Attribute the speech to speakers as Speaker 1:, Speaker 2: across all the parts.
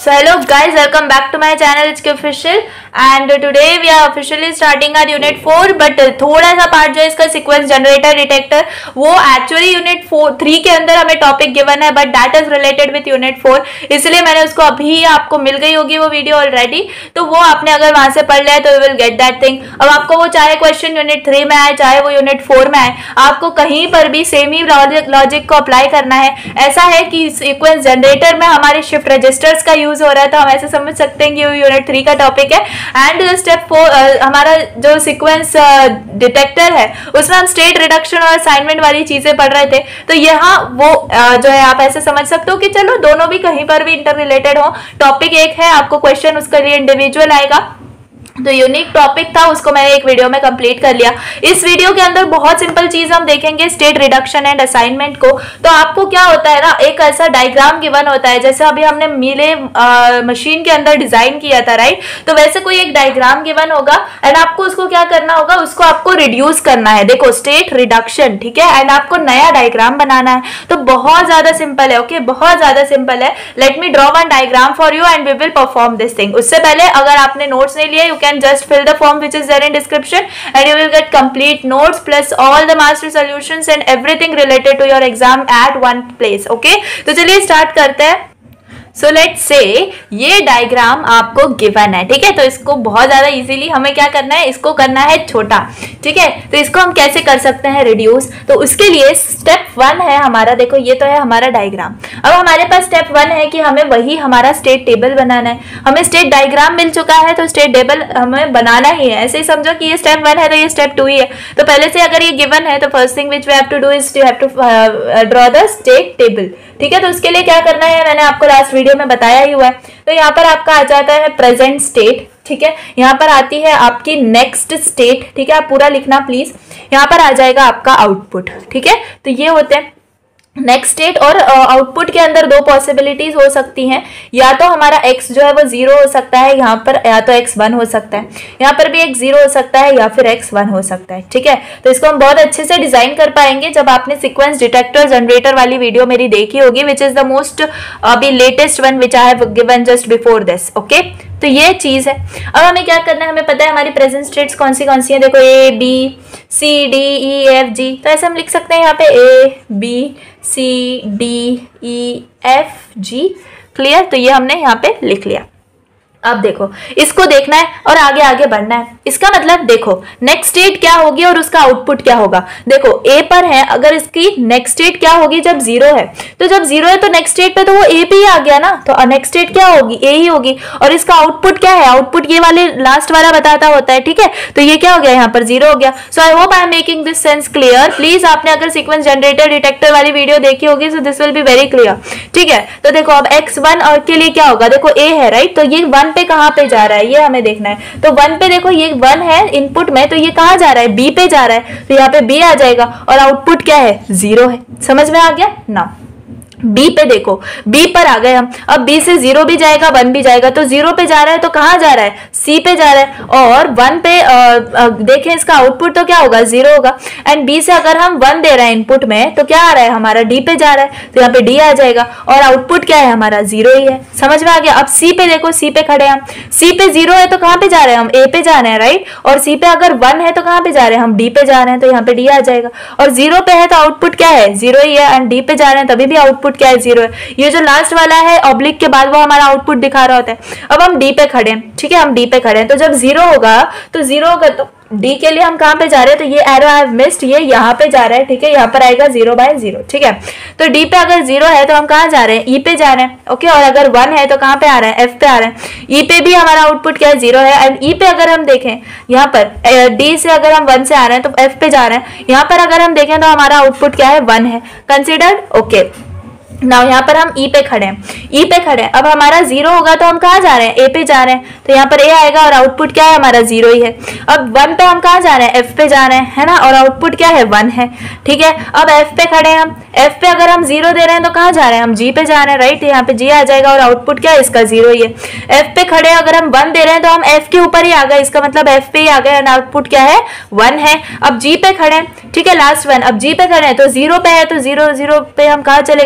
Speaker 1: So hello guys, welcome back to my channel HK Official and today we are officially starting our unit 4 but थोड़ा सा part जो है इसका sequence generator detector वो actually unit 3 के अंदर हमें टॉपिक गिवन है but that is related with unit 4, इसलिए मैंने उसको अभी आपको मिल गई होगी वो वीडियो ऑलरेडी, तो वो आपने अगर वहां से पढ़ लिया तो you will get that thing. अब आपको वो चाहे क्वेश्चन यूनिट 3 में आए चाहे वो यूनिट 4 में आए, आपको कहीं पर भी सेम ही लॉजिक को अप्लाई करना है। ऐसा है कि सीक्वेंस जनरेटर में हमारे शिफ्ट रजिस्टर्स का यूज हो रहा है तो हम ऐसे समझ सकते हैं कि वो यूनिट 3 का टॉपिक है। एंड स्टेप 4 हमारा जो सीक्वेंस डिटेक्टर है उसमें हम स्टेट रिडक्शन और असाइनमेंट वाली चीजें पढ़ रहे थे, तो यहाँ वो जो है आप ऐसे समझ सकते हो कि चलो दोनों भी कहीं पर भी इंटर रिलेटेड हो। टॉपिक एक है, आपको क्वेश्चन उसके लिए इंडिविजुअल आएगा, तो यूनिक टॉपिक था उसको मैंने एक वीडियो में कंप्लीट कर लिया। इस वीडियो के अंदर बहुत सिंपल चीज हम देखेंगे स्टेट रिडक्शन एंड असाइनमेंट को। तो आपको क्या होता है ना, एक ऐसा डायग्राम गिवन होता है जैसे अभी हमने मीले मशीन के अंदर डिजाइन किया था, राइट। तो वैसे कोई एक डायग्राम गिवन होगा एंड आपको उसको क्या करना होगा, उसको आपको रिड्यूस करना है। देखो स्टेट रिडक्शन, ठीक है, एंड आपको नया डायग्राम बनाना है। तो बहुत ज्यादा सिंपल है, ओके, बहुत ज्यादा सिंपल है। Let me draw one diagram for you and we will perform this thing. उससे पहले अगर आपने नोट्स नहीं लिए, can just fill the form which is there in description and you will get complete notes plus all the master solutions and everything related to your exam at one place, okay। तो चलिए start करते हैं। So let's say ये diagram आपको given है, ठीक है, तो इसको बहुत ज्यादा इजीली हमें क्या करना है, इसको करना है छोटा, ठीक है। तो इसको हम कैसे कर सकते हैं रिड्यूस, तो उसके लिए स्टेप 1 है हमारा, देखो ये तो है हमारा डायग्राम। अब हमारे पास स्टेप 1 है कि हमें वही हमारा स्टेट टेबल बनाना है। हमें स्टेट डायग्राम मिल चुका है तो स्टेट टेबल हमें बनाना ही है। ऐसे ही समझो कि ये स्टेप 1 है तो ये स्टेप 2 ही है। तो पहले से अगर ये गिवन है तो first thing which we have to do is you have to draw the state table, ठीक है। तो उसके लिए क्या करना है मैंने आपको लास्ट वीडियो में बताया ही हुआ है। तो यहाँ पर आपका आ जाता है प्रेजेंट स्टेट, ठीक है। यहाँ पर आती है आपकी नेक्स्ट स्टेट, ठीक है, आप पूरा लिखना प्लीज। यहाँ पर आ जाएगा आपका आउटपुट, ठीक है। तो ये होते हैं नेक्स्ट स्टेट। और आउटपुट के अंदर दो पॉसिबिलिटीज हो सकती हैं, या तो हमारा x जो है वो 0 हो सकता है यहाँ पर, या तो x 1 हो सकता है, यहाँ पर भी x 0 हो सकता है या फिर x 1 हो सकता है, ठीक है। तो इसको हम बहुत अच्छे से डिजाइन कर पाएंगे जब आपने सीक्वेंस डिटेक्टर जनरेटर वाली वीडियो मेरी देखी होगी, विच इज द मोस्ट अभी latest one which I have given just before this, okay. तो ये चीज है। अब हमें क्या करना है, हमें पता है हमारी प्रेजेंट स्टेट्स कौन सी है। देखो A B C D E F G, तो ऐसे हम लिख सकते हैं यहाँ पे A B C D E F G, clear. तो ये हमने यहाँ पे लिख लिया। अब देखो इसको देखना है और आगे आगे बढ़ना है। इसका मतलब देखो नेक्स्ट स्टेट क्या होगी और उसका आउटपुट क्या होगा। देखो A पर है, अगर इसकी नेक्स्ट स्टेट क्या होगी जब 0 है, तो जब 0 है तो नेक्स्ट स्टेट पे तो वो A पे ही आ गया ना, तो नेक्स्ट स्टेट क्या होगी, A ही होगी। और इसका आउटपुट क्या है, आउटपुट ये वाले लास्ट वाला बताता होता है, ठीक है। तो ये क्या हो गया, यहाँ पर 0 हो गया। So I hope I am making this sense clear. Please आपने अगर सीक्वेंस जनरेटर डिटेक्टर वाली वीडियो देखी होगी so this will be very clear, ठीक है। तो देखो अब x1 और के लिए क्या होगा, देखो A है, राइट, तो ये 1 पे कहां पे जा रहा है ये हमें देखना है। तो 1 पे देखो ये 1 है इनपुट में, तो ये कहां जा रहा है, B पे जा रहा है, तो यहाँ पे B आ जाएगा। और आउटपुट क्या है, 0 है। समझ में आ गया ना। B पे देखो, B पर आ गए हम। अब B से 0 भी जाएगा 1 भी जाएगा, तो 0 पे जा रहा है तो कहां जा रहा है, C पे जा रहा है। और 1 पे देखें इसका आउटपुट तो क्या होगा, 0 होगा। एंड B से अगर हम 1 दे रहे हैं इनपुट में तो क्या आ रहा है हमारा, D पे जा रहा है, तो यहाँ पे D आ जाएगा। और आउटपुट क्या है हमारा, 0 ही है। समझ में आ गया। अब C पे देखो, C पे खड़े हम, C पे 0 है तो कहां पे जा रहे हैं हम, A पे जा रहे हैं, राइट। और C पे अगर 1 है तो कहां पे जा रहे हैं हम, D पे जा रहे हैं, तो यहाँ पे D आ जाएगा। और 0 पे है तो आउटपुट क्या है, 0 ही है। एंड D पे जा रहे हैं तभी भी आउटपुट क्या है, 0 है। ये जो लास्ट वाला है ऑब्लिक के बाद वो हमारा आउटपुट दिखा रहा होता है। अब हम D पे खड़े हैं, ठीक है, हम D पे खड़े हैं, तो जब 0 होगा तो 0 होगा तो D के लिए हम कहां पे जा रहे हैं, तो ये एरो आई हैव मिस्ड, ये यहाँ पे जा रहा है, ठीक है, यहाँ पर आएगा 0/0, ठीक है। तो D पे अगर 0 है तो हम कहां जा रहे हैं, E पे जा रहे हैं, ओके। और अगर 1 है तो कहां पे आ रहे हैं, F पे आ रहे हैं। E पे भी हमारा आउटपुट क्या है, 0 है। एंड E पे अगर हम देखें यहाँ पर D से अगर हम 1 से आ रहे हैं तो F पे जा रहे हैं, यहाँ पर अगर हम देखें तो हमारा आउटपुट क्या है, 1 है, कंसिडर्ड, ओके। नाउ यहाँ पर हम E पे खड़े हैं, E पे खड़े हैं। अब हमारा 0 होगा तो हम कहाँ जा रहे हैं, A पे जा रहे हैं, तो यहाँ पर A आएगा और आउटपुट क्या है हमारा, 0 ही है। अब 1 पे हम कहाँ जा रहे हैं, F पे जा रहे हैं, है ना, और आउटपुट क्या है, 1 है, ठीक है। अब F पे खड़े हैं हम, F पे अगर हम 0 दे रहे हैं तो कहाँ जा रहे हैं, हम G पे जा रहे हैं, राइट। यहाँ पे G आ जाएगा और आउटपुट क्या है इसका, 0 ही है। F पे खड़े अगर हम 1 दे रहे हैं तो हम F के ऊपर ही आ गए, इसका मतलब F पे ही आ गए और आउटपुट क्या है, 1 है। अब G पे खड़े हैं, ठीक है, लास्ट वन। अब G पे खड़े हैं तो 0 पे है, तो 0 पे हम कहाँ चले गए, A पे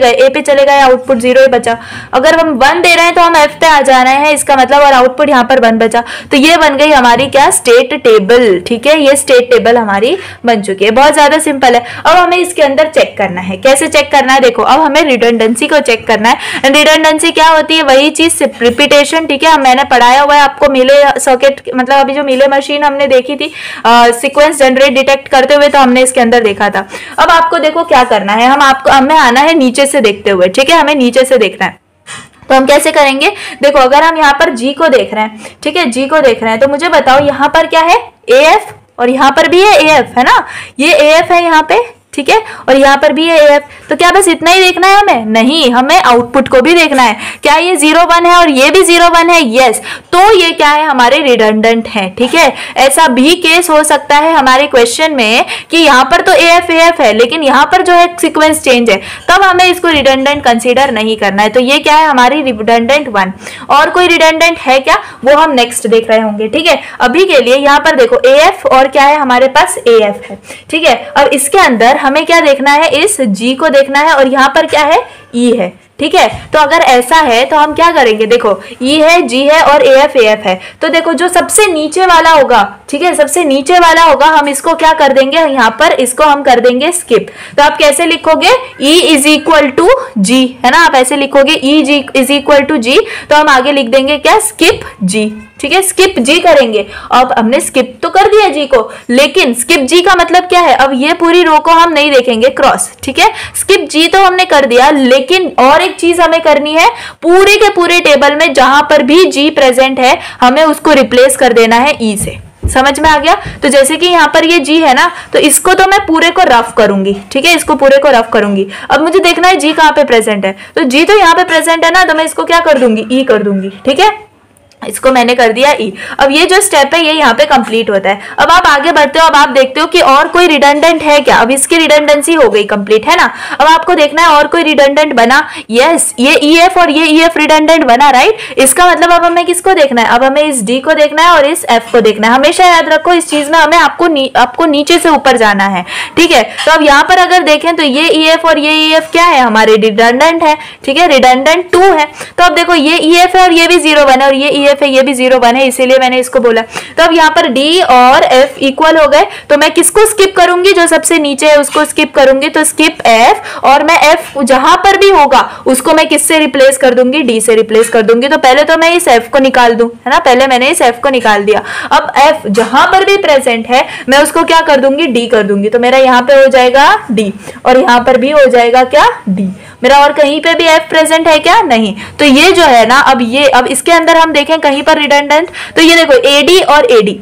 Speaker 1: चले गए, आउटपुट 0 ही बचा। अगर हम 1 दे रहे हैं तो हम F पे आ जा रहे हैं, इसका मतलब, और आउटपुट यहाँ पर 1 बचा। तो ये बन गई हमारी क्या, स्टेट टेबल। ठीक है, ये स्टेट टेबल हमारी बन चुकी है। बहुत ज्यादा सिंपल है। अब हमें इसके अंदर चेक करना है। कैसे चेक करना है, देखो अब हमें रिडंडेंसी को चेक करना है। रिडंडेंसी क्या होती है, वही चीज रिपीटेशन। ठीक है, मैंने पढ़ाया हुआ है आपको मिले सर्किट, मतलब अभी जो मिले मशीन हमने देखी थी सीक्वेंस जनरेट डिटेक्ट करते हुए, तो हमने इसके अंदर देखा था। अब आपको देखो क्या करना है, हमें आना है नीचे से देखते हुए। ठीक है, हमें नीचे से देखना है। तो हम कैसे करेंगे, देखो अगर हम यहाँ पर जी को देख रहे हैं, ठीक है, जी को देख रहे हैं, तो मुझे बताओ यहाँ पर क्या है, AF, और यहाँ पर भी है AF, है ना, ये AF है यहाँ पे। ठीक है, और यहाँ पर भी है AF। तो क्या बस इतना ही देखना है हमें? नहीं, हमें आउटपुट को भी देखना है। क्या ये 0 1 है और ये भी 0 1 है? यस, तो ये क्या है, हमारे रिडंडेंट है। ठीक है, ऐसा भी केस हो सकता है हमारे क्वेश्चन में कि यहाँ पर तो AF है, लेकिन यहाँ पर जो है सीक्वेंस चेंज है, तब हमें इसको रिडंडेंट कंसीडर नहीं करना है। तो ये क्या है, हमारी रिडंडेंट 1। और कोई रिडंडेंट है क्या, वो हम नेक्स्ट देख रहे होंगे। ठीक है, अभी के लिए यहाँ पर देखो AF और क्या है, हमारे पास AF है। ठीक है, अब इसके अंदर हमें क्या देखना है, इस जी को देखना है, और यहाँ पर क्या है, ई है। ठीक है, तो अगर ऐसा है तो हम क्या करेंगे, देखो ई है, जी है और AF है। तो देखो जो सबसे नीचे वाला होगा, ठीक है, सबसे नीचे वाला होगा, हम इसको क्या कर देंगे, यहाँ पर इसको हम कर देंगे स्किप। तो आप कैसे लिखोगे, E is equal to G, है ना, आप ऐसे लिखोगे E is equal to G. तो हम आगे लिख देंगे क्या, स्किप जी। ठीक है, स्किप जी करेंगे। अब हमने स्किप तो कर दिया जी को, लेकिन स्किप जी का मतलब क्या है, अब ये पूरी रो को हम नहीं देखेंगे क्रॉस। ठीक है, स्किप जी तो हमने कर दिया, लेकिन और एक चीज हमें करनी है, पूरे के पूरे टेबल में जहां पर भी जी प्रेजेंट है, हमें उसको रिप्लेस कर देना है ई से। समझ में आ गया? तो जैसे कि यहाँ पर ये जी है ना, तो इसको तो मैं पूरे को रफ करूंगी। ठीक है, इसको पूरे को रफ करूंगी। अब मुझे देखना है जी कहाँ पे प्रेजेंट है, तो जी तो यहाँ पे प्रेजेंट है ना, तो मैं इसको क्या कर दूंगी, ई कर दूंगी। ठीक है, इसको मैंने कर दिया ई। अब ये जो स्टेप है ये यहाँ पे कंप्लीट होता है। अब आप आगे बढ़ते हो, अब आप देखते हो कि और कोई रिडंडेंट है क्या। अब इसकी रिडंडेंसी हो गई कंप्लीट, है ना। अब आपको देखना है और कोई रिडंडेंट बना, यस, ये EF और ये EF रिडंडेंट बना, राइट। इसका मतलब अब हमें किसको देखना है, अब हमें इस D को देखना है और इस F को देखना है। हमेशा याद रखो इस चीज में हमें आपको नीचे से ऊपर जाना है। ठीक है, तो अब यहाँ पर अगर देखें तो ये EF और ये EF क्या है, हमारे रिडंडेंट है। ठीक है, रिडंडेंट 2 है। तो अब देखो ये EF है और ये भी 0 1 है, और ये EF है, ये भी 0 1 है, इसीलिए मैंने इसको बोला। तो अब यहाँ पर D और F इक्वल हो गए, तो मैं किसको स्किप करूंगी, जो सबसे नीचे है उसको स्किप करूंगी। तो स्किप F, और मैं F जहां पर भी होगा उसको मैं किससे रिप्लेस कर दूंगी, D से रिप्लेस कर दूंगी। तो पहले तो मैं इस F को निकाल दूं, है ना, पहले मैंने इस F को निकाल दिया। अब F जहां पर भी प्रेजेंट है मैं उसको क्या कर दूंगी, D कर दूंगी। तो मेरा यहाँ पे हो जाएगा D, और यहाँ पर भी हो जाएगा क्या, D। मेरा और कहीं पे भी F प्रेजेंट है क्या, नहीं। तो ये जो है ना, अब इसके अंदर हम देखें कहीं पर रिडंडेंट, तो ये देखो AD और AD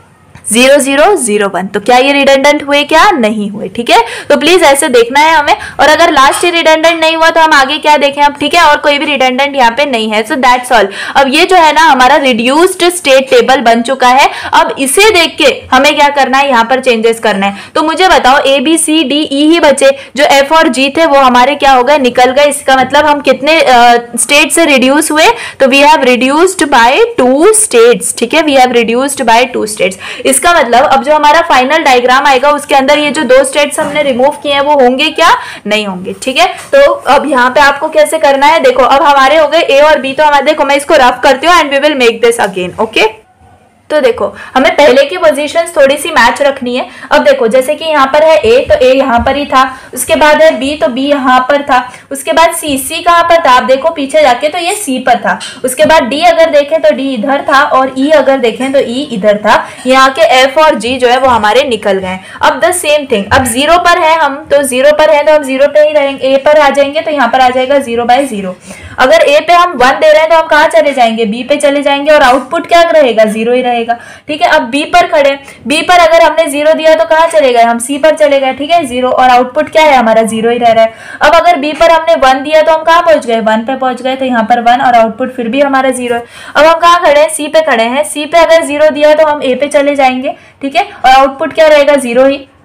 Speaker 1: 0 0 0 1, तो क्या ये रिडंडेंट हुए, क्या नहीं हुए। ठीक है, तो प्लीज ऐसे देखना है हमें। और अगर लास्ट रिडंडेंट नहीं हुआ तो हम आगे क्या देखें अब। ठीक है, और कोई भी रिडंडेंट यहाँ पे नहीं है, सो दैट्स ऑल। अब ये जो है ना हमारा रिड्यूस्ड स्टेट टेबल बन चुका है। अब इसे देख के हमें क्या करना है, यहाँ पर चेंजेस करना है। तो मुझे बताओ ABCDE ही बचे, जो F और G थे वो हमारे क्या हो गए, निकल गए। इसका मतलब हम कितने स्टेट से रिड्यूस हुए, तो we have reduced by 2 states. ठीक है, we have reduced by 2 states. इसका मतलब अब जो हमारा फाइनल डायग्राम आएगा उसके अंदर ये जो 2 स्टेट्स हमने रिमूव किए हैं वो होंगे क्या, नहीं होंगे। ठीक है, तो अब यहाँ पे आपको कैसे करना है, देखो अब हमारे हो गए A और B। तो हमारे, देखो मैं इसको रफ करती हूँ and we will make this again. Okay, तो देखो हमें पहले की पोजीशंस थोड़ी सी मैच रखनी है। अब देखो जैसे कि यहाँ पर है A, तो A यहाँ पर ही था। उसके बाद है B, तो B यहाँ पर था। उसके बाद C कहाँ पर था, आप देखो पीछे जाके तो ये C पर था। उसके बाद D अगर देखें तो D इधर था, और E अगर देखें तो E इधर था। यहाँ के F और G जो है वो हमारे निकल गए। अब द सेम थिंग, अब 0 पर है हम, तो 0 पर है तो हम 0 पे ही रहेंगे। A पर आ जाएंगे तो यहाँ पर आ जाएगा 0 बाय 0। अगर A पे हम 1 दे रहे हैं तो हम कहाँ चले जाएंगे, B पे चले जाएंगे, और आउटपुट क्या रहेगा, 0 ही रहेगा। ठीक है, अब B पर खड़े, B पर अगर हमने 0 दिया तो कहाँ चले गए, हम C पर चले गए। ठीक है, 0, और आउटपुट क्या है हमारा, 0 ही रह रहा है। अब अगर B पर हमने 1 दिया तो हम कहाँ पहुंच गए, 1 पे पहुंच गए, तो यहाँ पर 1, और आउटपुट फिर भी हमारा 0 है। अब हम कहाँ खड़े हैं, C पे खड़े हैं। C पे अगर 0 दिया तो हम A पे चले जाएंगे। ठीक है, और आउटपुट क्या रहेगा, 0 ही।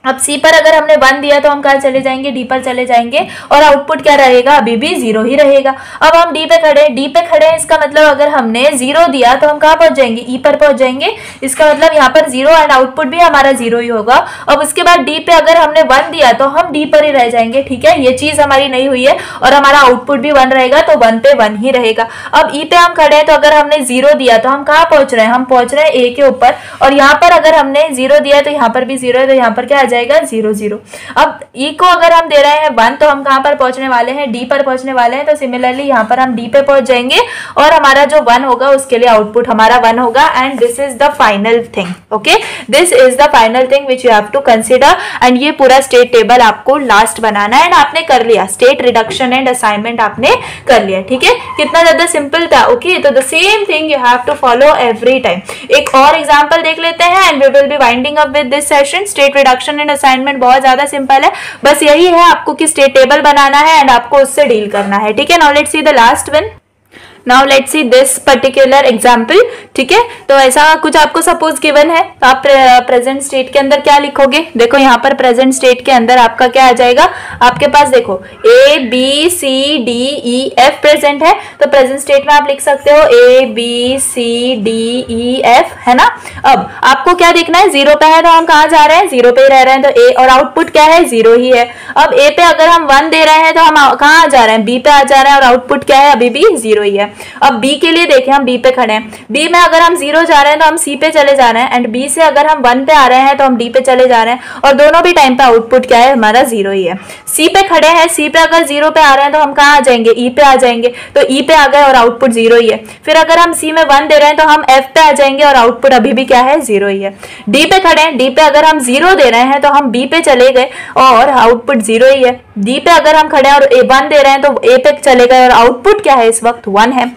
Speaker 1: अब सी पर अगर हमने 1 दिया तो हम कहाँ चले जाएंगे, डी पर चले जाएंगे और आउटपुट क्या रहेगा, अभी भी 0 ही रहेगा। अब हम डी पे खड़े हैं, इसका मतलब अगर हमने 0 दिया तो हम कहाँ पहुंच जाएंगे, ई पर पहुंच जाएंगे। इसका मतलब यहाँ पर 0 एंड आउटपुट भी हमारा 0 ही होगा। अब उसके बाद डी पे अगर हमने 1 दिया तो हम डी पर ही रह जाएंगे, ठीक है, ये चीज हमारी नहीं हुई है और हमारा आउटपुट भी 1 रहेगा तो 1 पे 1 ही रहेगा। अब ई पे हम खड़े हैं तो अगर हमने 0 दिया तो हम कहाँ पहुंच रहे हैं, हम पहुंच रहे हैं ए के ऊपर और यहाँ पर अगर हमने 0 दिया तो यहाँ पर भी 0 है तो यहाँ पर क्या आ जाएगा 0 0। अब ई को अगर हम दे रहे हैं 1 तो हम कहां पर पहुंचने वाले हैं, डी पर पहुंचने वाले हैं। तो सिमिलरली यहां पर हम डी पे पहुंच जाएंगे और हमारा जो 1 होगा उसके लिए आउटपुट हमारा 1 होगा and this is the final thing. Okay, this is the final thing which you have to consider and ये पूरा स्टेट टेबल आपको लास्ट बनाना है एंड आपने कर लिया, स्टेट रिडक्शन एंड असाइनमेंट आपने कर लिया, ठीक है, कितना ज्यादा सिंपल था। ओके, तो the same thing you have to follow every time. एक और एग्जांपल देख लेते हैं and we will be winding up with this session. State reduction and assignment बहुत ज्यादा सिंपल है, बस यही है आपको कि स्टेट टेबल बनाना है एंड आपको उससे डील करना है, ठीक है। Now let's see the last one. Now let's see this particular example, ठीक है। तो ऐसा कुछ आपको सपोज गिवन है तो आप प्रेजेंट स्टेट के अंदर क्या लिखोगे, देखो यहाँ पर प्रेजेंट स्टेट के अंदर आपका क्या आ जाएगा, आपके पास देखो A B C D E F present है तो प्रेजेंट स्टेट में आप लिख सकते हो A B C D E F, है ना। अब आपको क्या देखना है, 0 पे है तो हम कहाँ जा रहे हैं, 0 पे ही रह रहे हैं तो ए और आउटपुट क्या है 0 ही है। अब ए पे अगर हम 1 दे रहे हैं तो हम कहाँ आ जा रहे हैं, बी पे आ जा रहे हैं और आउटपुट क्या है, अभी भी 0 ही है। अब बी के लिए देखें, हम बी पे खड़े हैं, बी में अगर हम 0 जा रहे हैं तो हम सी पे चले जा रहे हैं एंड बी से अगर हम 1 पे आ रहे हैं तो हम डी पे चले जा रहे हैं और दोनों भी टाइम पे आउटपुट क्या है हमारा 0 ही है। सी पे खड़े हैं, सी पे अगर 0 पे आ रहे हैं तो हम कहाँ आ जाएंगे, ई पे आ जाएंगे तो ई पे आ गए और आउटपुट 0 ही है। फिर अगर हम सी में 1 दे रहे हैं तो हम एफ पे आ जाएंगे और आउटपुट अभी भी क्या है 0 ही है। डी पे खड़े हैं, डी पे अगर हम 0 दे रहे हैं तो हम बी पे चले गए और आउटपुट 0 ही है। डी पे अगर हम खड़े हैं और 1 दे रहे हैं तो ए पे चले गए और आउटपुट क्या है इस वक्त 1 है।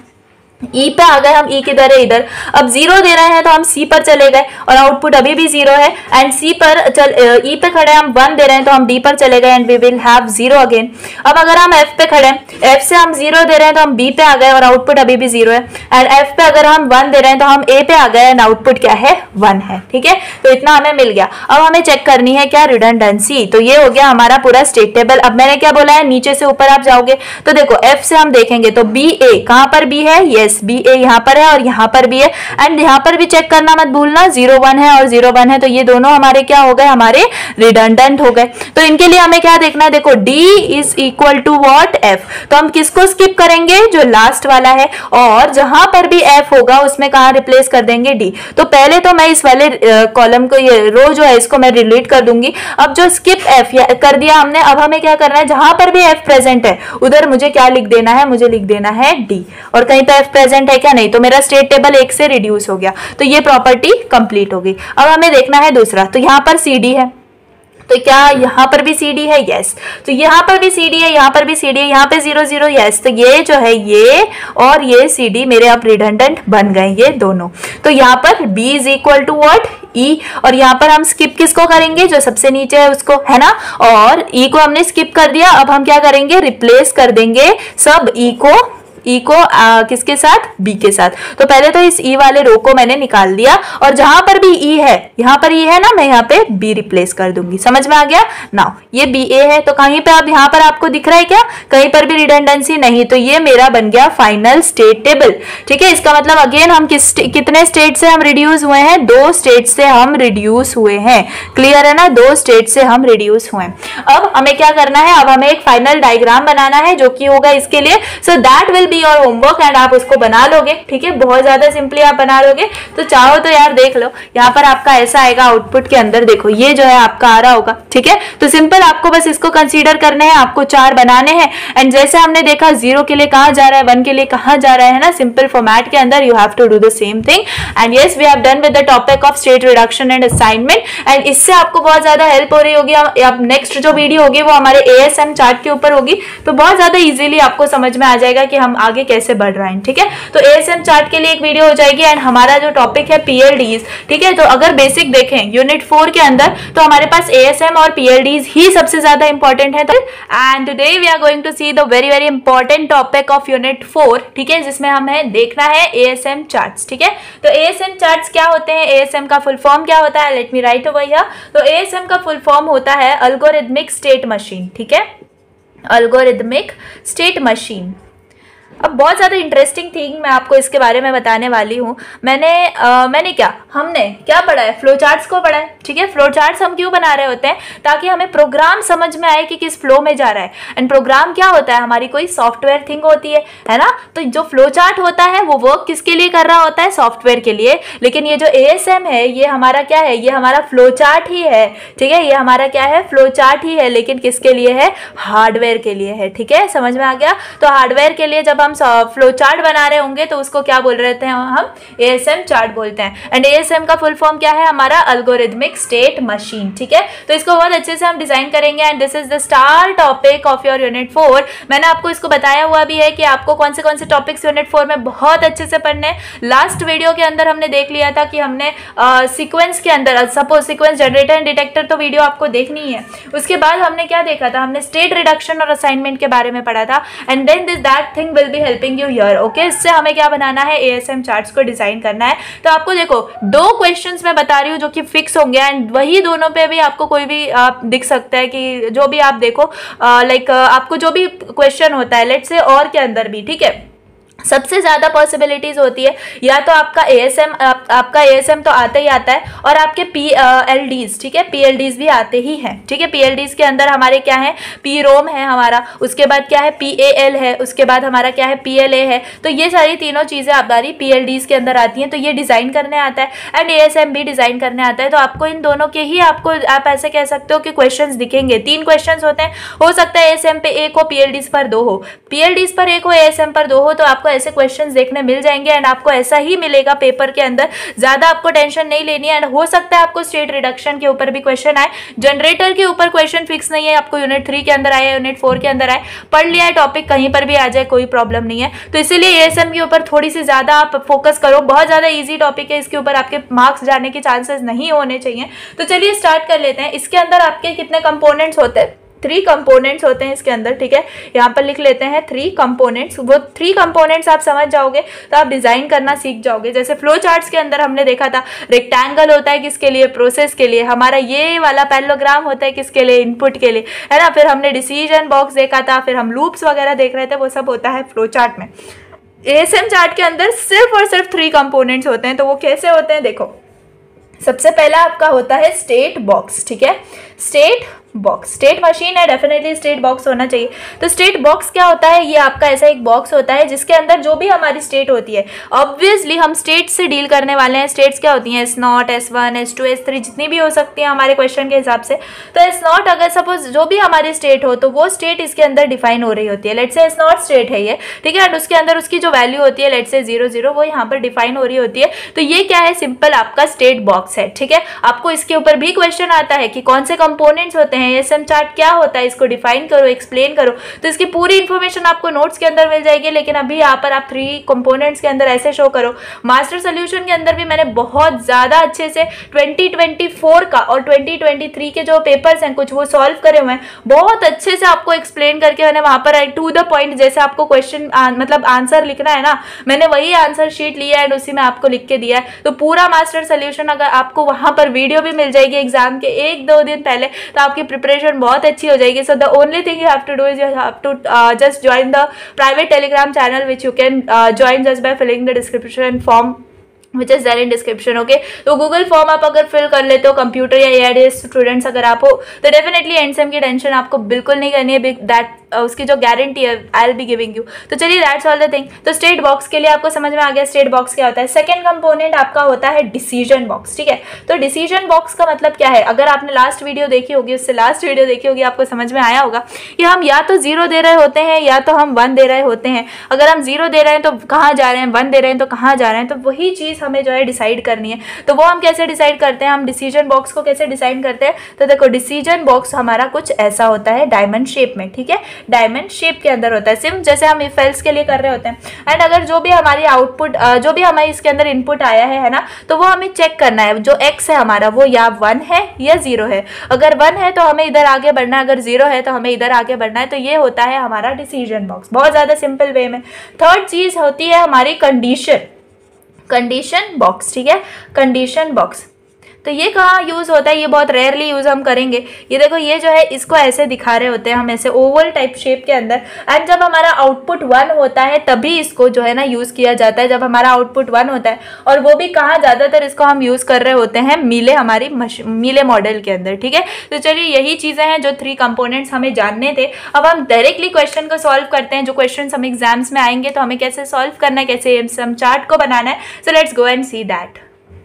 Speaker 1: ई पे आ गए, हम ई किधर है इधर। अब 0 दे रहे हैं तो हम सी पर चले गए और आउटपुट अभी भी 0 है एंड सी पर ई पे खड़े हम 1 दे रहे हैं तो हम डी पर चले गए and we will have 0 again. अब अगर हम एफ पे खड़े हैं, एफ से हम 0 दे रहे हैं तो हम बी पे आ गए और आउटपुट अभी भी 0 है एंड एफ पे अगर हम 1 दे रहे हैं तो हम ए पे आ गए एंड आउटपुट क्या है 1 है, ठीक है। तो इतना हमें मिल गया। अब हमें चेक करनी है क्या, रिडंडेंसी। तो ये हो गया हमारा पूरा स्टेट टेबल। अब मैंने क्या बोला है, नीचे से ऊपर आप जाओगे तो देखो एफ से हम देखेंगे तो बी ए, कहां पर बी है, यस बी ए यहाँ पर है और यहाँ पर भी है एंड यहाँ पर भी चेक करना मत भूलना, 0 1 है और 0 1 है तो ये दोनों हमारे क्या हो गए, हमारे रिडंडेंट हो गए। तो इनके लिए हमें क्या देखना है, देखो D is equal to what F, तो हम किसको स्किप करेंगे, जो लास्ट वाला है और जहां पर भी F होगा उसमें कहा रिप्लेस कर देंगे D। तो पहले तो मैं इस वाले कॉलम को, ये रो जो है इसको मैं डिलीट कर दूंगी। अब जो स्किप F कर दिया हमने, अब हमें क्या करना है, जहां पर भी F प्रेजेंट है उधर मुझे क्या लिख देना है, मुझे लिख देना है D। और कहीं पे F प्रेजेंट है क्या, नहीं, तो मेरा स्टेट टेबल 1 से रिड्यूस हो गया, तो ये प्रॉपर्टी कंप्लीट हो गई। अब हमें देखना है दूसरा, तो यहाँ पर CD है तो क्या यहाँ पर भी CD है, यस, तो यहाँ पर भी CD है, यहाँ पर भी CD है, यहाँ पे 0 0, यस, तो ये जो है ये और ये CD मेरे अब रिडंडेंट बन गए ये दोनों। तो यहाँ पर B is equal to what E और यहाँ पर हम स्किप किसको करेंगे, जो सबसे नीचे है उसको, है ना, और E को हमने स्किप कर दिया। अब हम क्या करेंगे, रिप्लेस कर देंगे सब E को किसके साथ, B के साथ। तो पहले तो इस E वाले रो को मैंने निकाल दिया और जहां पर भी E है, यहाँ पर E है ना, मैं यहाँ पे B रिप्लेस कर दूंगी, समझ में आ गया। नाउ ये BA है तो कहीं पे अब यहाँ पर आपको दिख रहा है क्या, कहीं पर भी रिडंडेंसी नहीं, तो ये मेरा बन गया फाइनल स्टेट टेबल, ठीक है। इसका मतलब अगेन हम कितने स्टेट से हम रिड्यूस हुए हैं, 2 स्टेट से हम रिड्यूस हुए हैं, क्लियर है ना, 2 स्टेट से हम रिड्यूस हुए हैं। अब हमें क्या करना है, अब हमें एक फाइनल डायग्राम बनाना है जो कि होगा इसके लिए, सो दैट विल और होमवर्क एंड आप उसको बना लोगे, ठीक है, बहुत ज्यादा सिंपली आप बना लोगे। तो चाहो तो यार देख लो, यहाँ पर आपका ऐसा आएगा आउटपुट के अंदर, देखो ये जो है आपका आ रहा होगा, ठीक है। तो सिंपल आपको बस इसको कंसीडर करने हैं, आपको 4 बनाने हैं एंड जैसे हमने देखा 0 के लिए कहाँ जा रहा है, 1 के लिए कहाँ जा रहा है ना, सिंपल फॉर्मेट के अंदर you have to do the same thing. And yes we have done with the topic of state reduction and assignment and इससे आपको बहुत ज्यादा हेल्प हो रही होगी। अब नेक्स्ट जो वीडियो होगी वो हमारे ASM चार्ट के ऊपर होगी, तो बहुत ज्यादा इजीली आपको समझ में आ जाएगा कि हम आगे कैसे बढ़ रहे हैं, ठीक है। तो ASM चार्ट के लिए एक वीडियो हो जाएगी एंड हमारा जो टॉपिक है PLDs, ठीक है। तो अगर बेसिक देखें यूनिट 4 के अंदर तो हमारे पास ASM और PLDs ही सबसे ज्यादा इंपॉर्टेंट है। And today we are going to see the very very important topic of unit 4, ठीक है, जिसमें हमें देखना है ASM चार्ट्स, ठीक है। तो ASM चार्ट्स क्या होते हैं, ASM का फुल फॉर्म क्या होता है, let me write over here. तो ASM का फुल फॉर्म होता है अल्गोरिथमिक स्टेट मशीन, ठीक है, अल्गोरिथमिक स्टेट मशीन। अब बहुत ज़्यादा इंटरेस्टिंग थिंग मैं आपको इसके बारे में बताने वाली हूँ। हमने क्या पढ़ा है, फ्लो चार्ट्स को पढ़ा है, ठीक है। फ्लो चार्ट्स हम क्यों बना रहे होते हैं, ताकि हमें प्रोग्राम समझ में आए कि किस फ्लो में जा रहा है। एंड प्रोग्राम क्या होता है, हमारी कोई सॉफ्टवेयर थिंग होती है ना। तो जो फ्लो चार्ट होता है वो वर्क किसके लिए कर रहा होता है, सॉफ्टवेयर के लिए। लेकिन ये जो ASM है ये हमारा क्या है, ये हमारा फ्लो चार्ट ही है, ठीक है। ये हमारा क्या है, फ्लो चार्ट ही है, लेकिन किसके लिए है, हार्डवेयर के लिए है, ठीक है। समझ में आ गया। तो हार्डवेयर के लिए जब हम फ्लो चार्ट बना रहे होंगे तो उसको क्या बोल रहे थे हम, ASM चार्ट बोलते हैं। एंड ASM का फुल फॉर्म क्या है, हमारा अल्गोरिथमिक स्टेट मशीन, ठीक है। तो इसको बहुत अच्छे से हम डिजाइन करेंगे and this is the star topic of your unit 4। मैंने आपको इसको बताया हुआ भी है कि आपको कौन से टॉपिक्स यूनिट 4 में बहुत अच्छे से पढ़ने। लास्ट वीडियो के अंदर हमने देख लिया था कि हमने सीक्वेंस के अंदर, suppose sequence generator and detector, तो वीडियो आपको देखनी है। उसके बाद हमने क्या देखा था, हमने स्टेट रिडक्शन और असाइनमेंट के बारे में पढ़ा था। And then that thing will be helping you here, okay. इससे हमें क्या बनाना है, ASM चार्ट्स को डिजाइन करना है। तो आपको देखो 2 क्वेश्चंस मैं बता रही हूँ जो कि फिक्स होंगे एंड वही दोनों पे भी आपको कोई भी दिख सकता है कि जो भी आप देखो आपको जो भी क्वेश्चन होता है लेट्स से और के अंदर भी, ठीक है, सबसे ज्यादा पॉसिबिलिटीज होती है या तो आपका ASM तो आता ही आता है और आपके PLDs, ठीक है, PLDs भी आते ही हैं, ठीक है। PLDs के अंदर हमारे क्या है, PROM है हमारा, उसके बाद क्या है, PAL है, उसके बाद हमारा क्या है, PLA है। तो ये सारी तीनों चीजें हमारी PLDs के अंदर आती हैं। तो ये डिजाइन करने आता है एंड ASM भी डिजाइन करने आता है। तो आपको इन दोनों के ही आप ऐसे कह सकते हो कि क्वेश्चंस दिखेंगे। 3 क्वेश्चंस होते हैं, हो सकता है ASM पे 1 हो, PLDs पर 2 हो, PLDs पर 1 हो, ASM पर 2 हो। तो आपको ऐसे क्वेश्चंस देखने मिल जाएंगे एंड आपको ऐसा ही मिलेगा पेपर के अंदर। ज्यादा आपको टेंशन नहीं लेनी है एंड हो सकता है आपको स्टेट रिडक्शन के ऊपर भी क्वेश्चन आए, जनरेटर के ऊपर क्वेश्चन फिक्स नहीं है, आपको यूनिट 3 के अंदर आए, यूनिट 4 के अंदर आए, पढ़ लिया है टॉपिक, कहीं पर भी आ जाए कोई प्रॉब्लम नहीं है। तो इसीलिए ASM के ऊपर थोड़ी सी ज्यादा आप फोकस करो। बहुत ज्यादा ईजी टॉपिक है, इसके ऊपर आपके मार्क्स जाने के चांसेस नहीं होने चाहिए। तो चलिए स्टार्ट कर लेते हैं। इसके अंदर आपके कितने कंपोनेंट्स होते हैं, 3 कंपोनेंट्स होते हैं इसके अंदर, ठीक है। यहाँ पर लिख लेते हैं 3 कंपोनेंट्स। वो 3 कंपोनेंट्स आप समझ जाओगे तो आप डिजाइन करना सीख जाओगे। जैसे फ्लो चार्ट्स के अंदर हमने देखा था रेक्टेंगल होता है किसके लिए, प्रोसेस के लिए। हमारा ये वाला पैरेललोग्राम होता है किसके लिए, इनपुट के लिए, है ना। फिर हमने डिसीजन बॉक्स देखा था, फिर हम लूप्स वगैरह देख रहे थे, वो सब होता है फ्लो चार्ट में। ASM चार्ट के अंदर सिर्फ और सिर्फ 3 कंपोनेंट्स होते हैं। तो वो कैसे होते हैं, देखो, सबसे पहला आपका होता है स्टेट बॉक्स, ठीक है। स्टेट बॉक्स, स्टेट मशीन है, डेफिनेटली स्टेट बॉक्स होना चाहिए। तो स्टेट बॉक्स क्या होता है, ये आपका ऐसा एक बॉक्स होता है जिसके अंदर जो भी हमारी स्टेट होती है, ऑब्वियसली हम स्टेट से डील करने वाले हैं। स्टेट्स क्या होती हैं, S0, S1, S2, S3 जितनी भी हो सकती है हमारे क्वेश्चन के हिसाब से। तो S0 अगर सपोज जो भी हमारी स्टेट हो तो वो स्टेट इसके अंदर डिफाइन हो रही होती है। लेट्स से S0 स्टेट है ये, ठीक है, और उसके अंदर उसकी जो वैल्यू होती है लेट्स से 0 0 वो यहाँ पर डिफाइन हो रही होती है। तो ये क्या है, सिंपल आपका स्टेट बॉक्स है, ठीक है। आपको इसके ऊपर भी क्वेश्चन आता है कि कौन से कंपोनेंट्स होते हैं, ASM चार्ट क्या होता है, इसको डिफाइन करो, एक्सप्लेन करो। तो इसकी पूरी इंफॉर्मेशन आपको नोट्स के अंदर मिल जाएगी। लेकिन अभी यहाँ पर आप 3 कंपोनेंट्स के अंदर ऐसे शो करो। मास्टर सोल्यूशन के अंदर भी मैंने बहुत ज्यादा अच्छे से 2024 का और 2023 के जो पेपर्स हैं कुछ वो सॉल्व करे हुए हैं, बहुत अच्छे से आपको एक्सप्लेन करके मैंने वहां पर टू द पॉइंट, जैसे आपको क्वेश्चन मतलब आंसर लिखना है ना, मैंने वही आंसर शीट लिया है और उसी में आपको लिख के दिया है। तो पूरा मास्टर सोल्यूशन अगर आपको वहां पर वीडियो भी मिल जाएगी एग्जाम के 1-2 दिन पहले, तो आपकी प्रिपरेशन बहुत अच्छी हो जाएगी। So the only thing you have to do is you have to just join the private Telegram channel which you can join just by filling the description form which is there in description, okay. तो Google form आप अगर fill कर लेते हो, computer या AIDS students अगर आप हो, तो डेफिनेटली एंडसेम की टेंशन आपको बिल्कुल नहीं करनी है। दैट उसकी जो गारंटी है I will be giving you. तो चलिए दैट्स ऑल द थिंग। तो स्टेट बॉक्स के लिए आपको समझ में आ गया स्टेट बॉक्स क्या होता है। सेकंड कंपोनेंट आपका होता है डिसीजन बॉक्स, ठीक है। तो डिसीजन बॉक्स का मतलब क्या है, अगर आपने लास्ट वीडियो देखी होगी, उससे लास्ट वीडियो देखी होगी, आपको समझ में आया होगा कि हम या तो 0 दे रहे होते हैं या तो हम 1 दे रहे होते हैं। अगर हम 0 दे रहे हैं तो कहाँ जा रहे हैं, 1 दे रहे हैं तो कहाँ जा रहे हैं, तो वही चीज़ हमें जो है डिसाइड करनी है। तो वो हम कैसे डिसाइड करते हैं, हम डिसीजन बॉक्स को कैसे डिसाइड करते हैं। तो देखो डिसीजन बॉक्स हमारा कुछ ऐसा होता है डायमंड शेप में, ठीक है। डायमंड शेप के अंदर होता है, सिर्फ जैसे हम इफ एल्स के लिए कर रहे होते हैं। एंड अगर जो भी हमारी आउटपुट जो भी हमारे इसके अंदर इनपुट आया है ना, तो वो हमें चेक करना है जो x है हमारा वो या 1 है या 0 है। अगर 1 है तो हमें इधर आगे बढ़ना है, अगर 0 है तो हमें इधर आगे बढ़ना है। तो ये होता है हमारा डिसीजन बॉक्स, बहुत ज़्यादा सिंपल वे में। थर्ड चीज़ होती है हमारी कंडीशन बॉक्स, ठीक है, कंडीशन बॉक्स। तो ये कहाँ यूज़ होता है, ये बहुत रेयरली यूज़ हम करेंगे। ये देखो ये जो है इसको ऐसे दिखा रहे होते हैं हम, ऐसे ओवल टाइप शेप के अंदर। एंड जब हमारा आउटपुट 1 होता है तभी इसको जो है ना यूज़ किया जाता है, जब हमारा आउटपुट 1 होता है। और वो भी कहाँ, ज़्यादातर इसको हम यूज़ कर रहे होते हैं मीले मॉडल के अंदर, ठीक है। तो चलिए यही चीज़ें हैं जो 3 कंपोनेंट्स हमें जानने थे। अब हम डायरेक्टली क्वेश्चन को सॉल्व करते हैं। जो क्वेश्चन हम एग्जाम्स में आएंगे तो हमें कैसे सॉल्व करना है, कैसे हम चार्ट को बनाना है। So let's go and see that.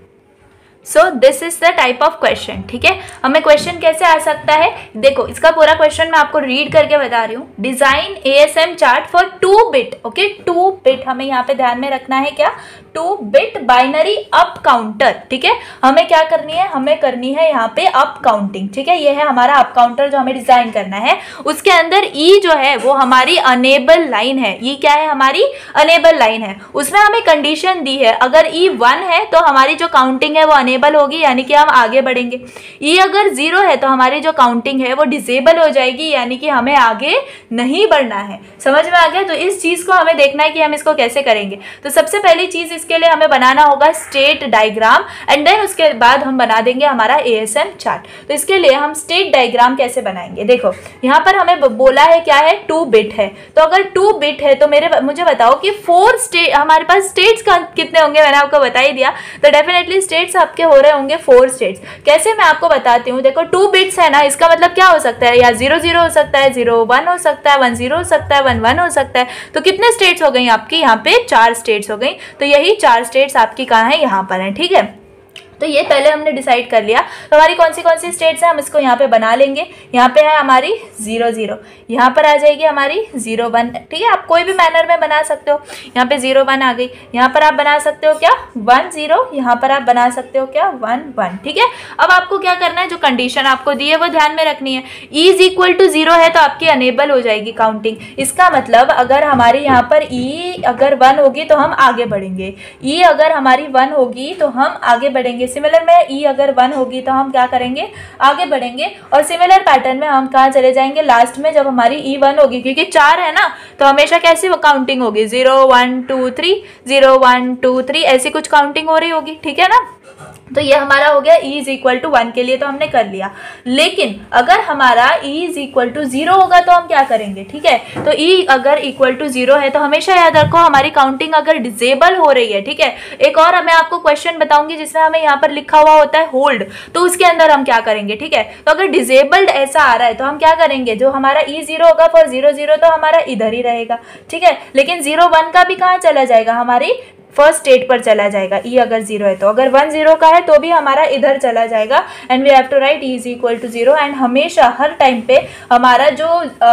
Speaker 1: So this is the type of question, ठीक है। हमें क्वेश्चन कैसे आ सकता है, देखो इसका पूरा क्वेश्चन मैं आपको रीड करके बता रही हूँ। Design ASM chart for 2 bit, okay 2 bit हमें यहाँ पे ध्यान में रखना है, क्या 2 बिट बाइनरी अप काउंटर, ठीक है। हमें क्या करनी है, हमें करनी है यहाँ पे अप काउंटिंग, ठीक है। ये है हमारा अप काउंटर जो हमें डिजाइन करना है। उसके अंदर ई जो है वो हमारी अनेबल लाइन है। ई क्या है, हमारी अनेबल लाइन है। उसमें हमें कंडीशन दी है, अगर ई 1 है तो हमारी जो काउंटिंग है वो अनेबल होगी, यानी कि हम आगे बढ़ेंगे। ई अगर 0 है तो हमारी जो काउंटिंग है वो डिसेबल हो जाएगी, यानी कि हमें आगे नहीं बढ़ना है। समझ में आ गया। तो इस चीज को हमें देखना है कि हम इसको कैसे करेंगे। तो सबसे पहली चीज इसके लिए हमें बनाना होगा स्टेट डायग्राम, एंड देन उसके बाद हम बना देंगे हमारा ASM चार्ट। तो इसके लिए हम स्टेट डायग्राम कैसे बनाएंगे, देखो यहाँ पर हमें बोला है क्या है, 2 बिट है। तो अगर 2 बिट है तो मुझे बताओ कि 4 स्टेट हमारे पास स्टेट्स कितने होंगे, मैंने आपको बता ही दिया। तो डेफिनेटली स्टेट्स आपके हो रहे होंगे 4 स्टेट्स। कैसे, मैं आपको बताती हूँ। देखो 2 बिट्स है ना, इसका मतलब क्या हो सकता है, या 0 हो सकता है, 0 1 हो सकता है, 1 0 हो सकता है, 1 1 हो सकता है। तो कितने स्टेट्स हो गई आपकी, यहाँ पे 4 स्टेट्स हो गई। तो यही 4 स्टेट्स आपकी कहाँ है, यहाँ पर है, ठीक है। तो ये पहले हमने डिसाइड कर लिया। तो हमारी कौन सी स्टेट्स हैं, हम इसको यहाँ पे बना लेंगे। यहाँ पे है हमारी 0 0, यहाँ पर आ जाएगी हमारी 0 1, ठीक है। आप कोई भी मैनर में बना सकते हो। यहाँ पे 0 1 आ गई, यहाँ पर आप बना सकते हो क्या 1 0, यहाँ पर आप बना सकते हो क्या 1 1, ठीक है। अब आपको क्या करना है, जो कंडीशन आपको दी है वो ध्यान में रखनी है। ई इज इक्वल टू 0 है तो आपकी अनेबल हो जाएगी काउंटिंग। इसका मतलब अगर हमारी यहाँ पर ई अगर 1 होगी तो हम आगे बढ़ेंगे, ई अगर हमारी 1 होगी तो हम आगे बढ़ेंगे। सिमिलर में ई अगर 1 होगी तो हम क्या करेंगे, आगे बढ़ेंगे। और सिमिलर पैटर्न में हम कहाँ चले जाएंगे, लास्ट में जब हमारी ई 1 होगी, क्योंकि 4 है ना, तो हमेशा कैसी काउंटिंग होगी, 0 1 2 3, 0 1 2 3, ऐसी कुछ काउंटिंग हो रही होगी, ठीक है ना। तो ये हमारा हो गया ई इज इक्वल टू 1 के लिए, तो हमने कर लिया। लेकिन अगर हमारा ई इज इक्वल टू 0 होगा तो हम क्या करेंगे, ठीक है। तो ई अगर इक्वल टू 0 है तो हमेशा याद रखो हमारी काउंटिंग अगर डिसेबल हो रही है, ठीक है। एक और मैं आपको क्वेश्चन बताऊंगी जिसमें हमें यहाँ पर लिखा हुआ होता है होल्ड, तो उसके अंदर हम क्या करेंगे, ठीक है। तो अगर डिसेबल्ड ऐसा आ रहा है तो हम क्या करेंगे, जो हमारा ई 0 होगा फॉर 0 0 तो हमारा इधर ही रहेगा, ठीक है। लेकिन 0 1 का भी कहाँ चला जाएगा, हमारी फर्स्ट स्टेट पर चला जाएगा। ई अगर 0 है तो, अगर 1 0 का है तो भी हमारा इधर चला जाएगा। And we have to write E is equal to 0। And हमेशा हर टाइम पे हमारा जो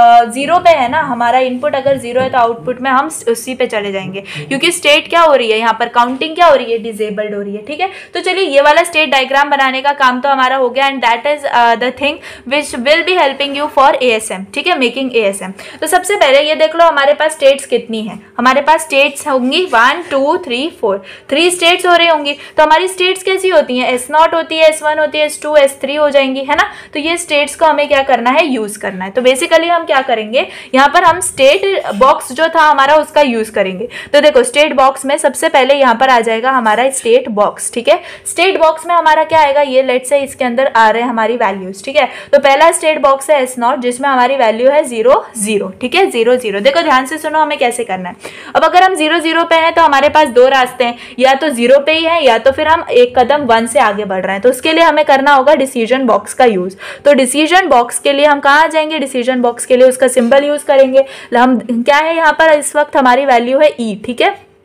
Speaker 1: 0 पे है ना, हमारा इनपुट अगर 0 है तो आउटपुट में हम उसी पे चले जाएंगे, क्योंकि स्टेट क्या हो रही है यहाँ पर, काउंटिंग क्या हो रही है, डिसेबल्ड हो रही है, ठीक है। तो चलिए ये वाला स्टेट डायग्राम बनाने का काम तो हमारा हो गया। And that is the thing which will be helping you for ASM, ठीक है, मेकिंग ASM। तो सबसे पहले ये देख लो हमारे पास स्टेट्स कितनी है, हमारे पास स्टेट्स होंगी 1 2 3 4, 3 स्टेट्स हो रही होंगी। तो हमारी स्टेट्स कैसी होती हैं, S0 होती है, S1 होती है, S2 S3 हो जाएंगी, है ना। तो ये स्टेट्स को हमें क्या करना है, यूज करना है। तो बेसिकली हम क्या करेंगे, यहाँ पर हम स्टेट बॉक्स जो था हमारा उसका यूज करेंगे। तो देखो स्टेट बॉक्स में सबसे पहले यहाँ पर आ जाएगा हमारा स्टेट बॉक्स, ठीक है। स्टेट बॉक्स में हमारा क्या आएगा, ये लेट से इसके अंदर आ रहे हैं हमारी वैल्यूज, ठीक है। तो पहला स्टेट बॉक्स है S0 जिसमें हमारी वैल्यू है 0 0, ठीक है, 0 0। देखो ध्यान से सुनो हमें कैसे करना है। अब अगर हम 0 0 पे हैं तो हमारे पास 2 रास्ते हैं, या तो 0 पे ही है या तो फिर हम एक कदम 1 से आगे बढ़ रहे हैं। तो उसके लिए हमें करना होगा डिसीजन बॉक्स का यूज। तो डिसीजन बॉक्स के लिए हम कहाँ आ जाएंगे, डिसीजन बॉक्स के लिए उसका सिंबल यूज करेंगे। हम क्या है यहाँ पर, इस वक्त हमारी वैल्यू है ई, ठीक है।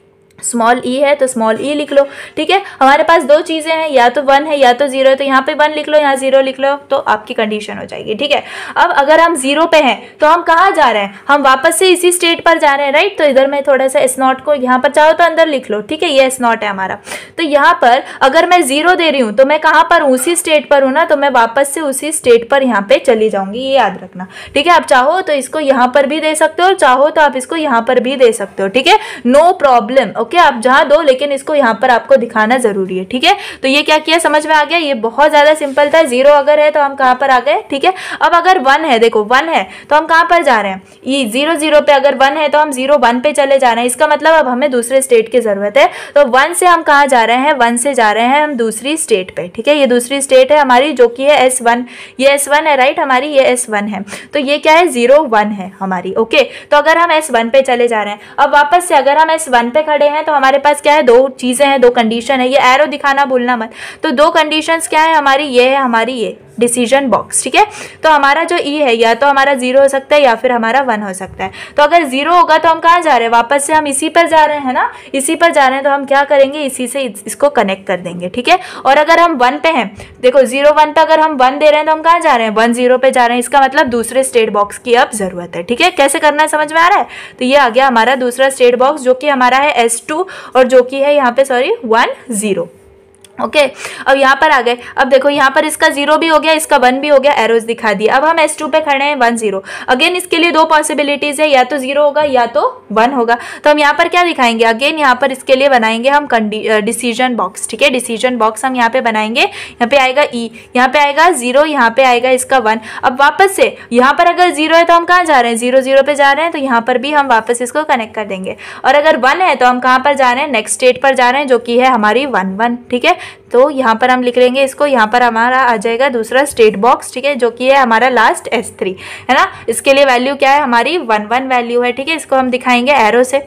Speaker 1: स्मॉल ई है तो स्मॉल ई लिख लो, ठीक है। हमारे पास दो चीज़ें हैं, या तो 1 है या तो 0 है, तो यहाँ पे 1 लिख लो, यहाँ 0 लिख लो, तो आपकी कंडीशन हो जाएगी, ठीक है। अब अगर हम 0 पे हैं तो हम कहाँ जा रहे हैं, हम वापस से इसी स्टेट पर जा रहे हैं, राइट। तो इधर मैं थोड़ा सा S0 को यहाँ पर चाहो तो अंदर लिख लो, ठीक है, ये S0 है हमारा। तो यहाँ पर अगर मैं 0 दे रही हूँ तो मैं कहाँ पर हूँ, उसी स्टेट पर हूँ ना, तो मैं वापस से उसी स्टेट पर यहाँ पे चली जाऊँगी, ये याद रखना, ठीक है। आप चाहो तो इसको यहाँ पर भी दे सकते हो, चाहो तो आप इसको यहाँ पर भी दे सकते हो, ठीक है, नो प्रॉब्लम, ओके। आप जहाँ दो, लेकिन इसको यहाँ पर आपको दिखाना जरूरी है, ठीक है। तो ये क्या किया, समझ में आ गया, ये बहुत ज्यादा सिंपल था। 0 अगर है तो हम कहाँ पर आ गए, ठीक है। अब अगर 1 है, देखो 1 है तो हम कहाँ पर जा रहे हैं, ये 0 0 पे, अगर 1 है तो हम 0 1 पे चले जा रहे हैं। इसका मतलब अब हमें दूसरे स्टेट की जरूरत है, तो 1 से हम कहाँ जा रहे हैं, 1 से जा रहे हैं हम दूसरी स्टेट पे, ठीक है। ये दूसरी स्टेट है हमारी, जो कि है S1, ये S1 है, राइट, हमारी ये S1 है। तो ये क्या है, 0 1 है हमारी, ओके। तो अगर हम S1 पे चले जा रहे हैं, अब वापस से अगर हम S1 पे खड़े हैं तो हमारे पास क्या है, दो चीजें हैं, दो कंडीशन है, ये एरो दिखाना भूलना मत। तो दो कंडीशंस क्या है हमारी, ये है हमारी ये डिसीजन बॉक्स, ठीक है। तो हमारा जो ई है या तो हमारा 0 हो सकता है या फिर हमारा 1 हो सकता है। तो अगर 0 होगा तो हम कहाँ जा रहे हैं, वापस से हम इसी पर जा रहे हैं ना, इसी पर जा रहे हैं, तो हम क्या करेंगे, इसी से इसको कनेक्ट कर देंगे, ठीक है। और अगर हम 1 पे हैं, देखो 0 1 पे अगर हम 1 दे रहे हैं तो हम कहाँ जा रहे हैं, 1 0 पे जा रहे हैं। इसका मतलब दूसरे स्टेट बॉक्स की अब जरूरत है, ठीक है। कैसे करना है समझ में आ रहा है। तो ये आ गया हमारा दूसरा स्टेट बॉक्स, जो कि हमारा है S2 और जो कि है यहाँ पे 1 0, ओके। अब यहाँ पर आ गए, अब देखो यहाँ पर इसका 0 भी हो गया, इसका 1 भी हो गया, एरोज दिखा दिए। अब हम S2 पे खड़े हैं 1 0, अगेन इसके लिए दो पॉसिबिलिटीज है, या तो 0 होगा या तो 1 होगा। तो हम यहाँ पर क्या दिखाएंगे, अगेन यहाँ पर इसके लिए बनाएंगे हम डिसीजन बॉक्स, ठीक है। डिसीजन बॉक्स हम यहाँ पे बनाएंगे, यहाँ पे आएगा ई, यहाँ पे आएगा 0, यहाँ पे आएगा इसका 1। अब वापस से यहाँ पर अगर 0 है तो हम कहाँ जा रहे हैं, 0 0 पे जा रहे हैं, तो यहाँ पर भी हम वापस इसको कनेक्ट कर देंगे। और अगर 1 है तो हम कहाँ पर जा रहे हैं, नेक्स्ट स्टेट पर जा रहे हैं, जो कि है हमारी 1 1, ठीक है। तो यहाँ पर हम लिख लेंगे इसको, यहाँ पर हमारा आ जाएगा दूसरा स्टेट बॉक्स, ठीक है, जो कि है हमारा लास्ट S3, है ना। इसके लिए वैल्यू क्या है हमारी 1 1 वैल्यू है, ठीक है। इसको हम दिखाएंगे एरो से।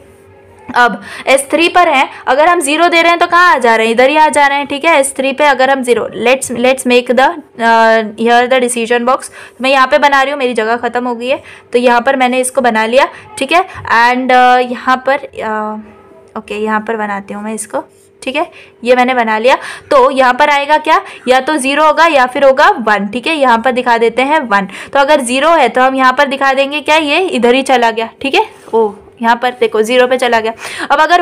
Speaker 1: अब S3 पर है, अगर हम 0 दे रहे हैं तो कहाँ आ जा रहे हैं, इधर ही आ जा रहे हैं, ठीक है। S3 पे अगर हम 0, let's make the here the decision box. मैं यहाँ पे बना रही हूँ, मेरी जगह खत्म हो गई है, तो यहाँ पर मैंने इसको बना लिया, ठीक है। एंड यहाँ पर ओके, यहाँ पर बनाती हूँ मैं इसको, ठीक है, ये मैंने बना लिया। तो यहाँ पर आएगा क्या, या तो 0 होगा या फिर होगा 1, ठीक है। यहाँ पर दिखा देते हैं 1। तो अगर 0 है तो हम यहाँ पर दिखा देंगे क्या, ये इधर ही चला गया, ठीक है। ओ यहाँ पर देखो 0 पे चला गया। अब अगर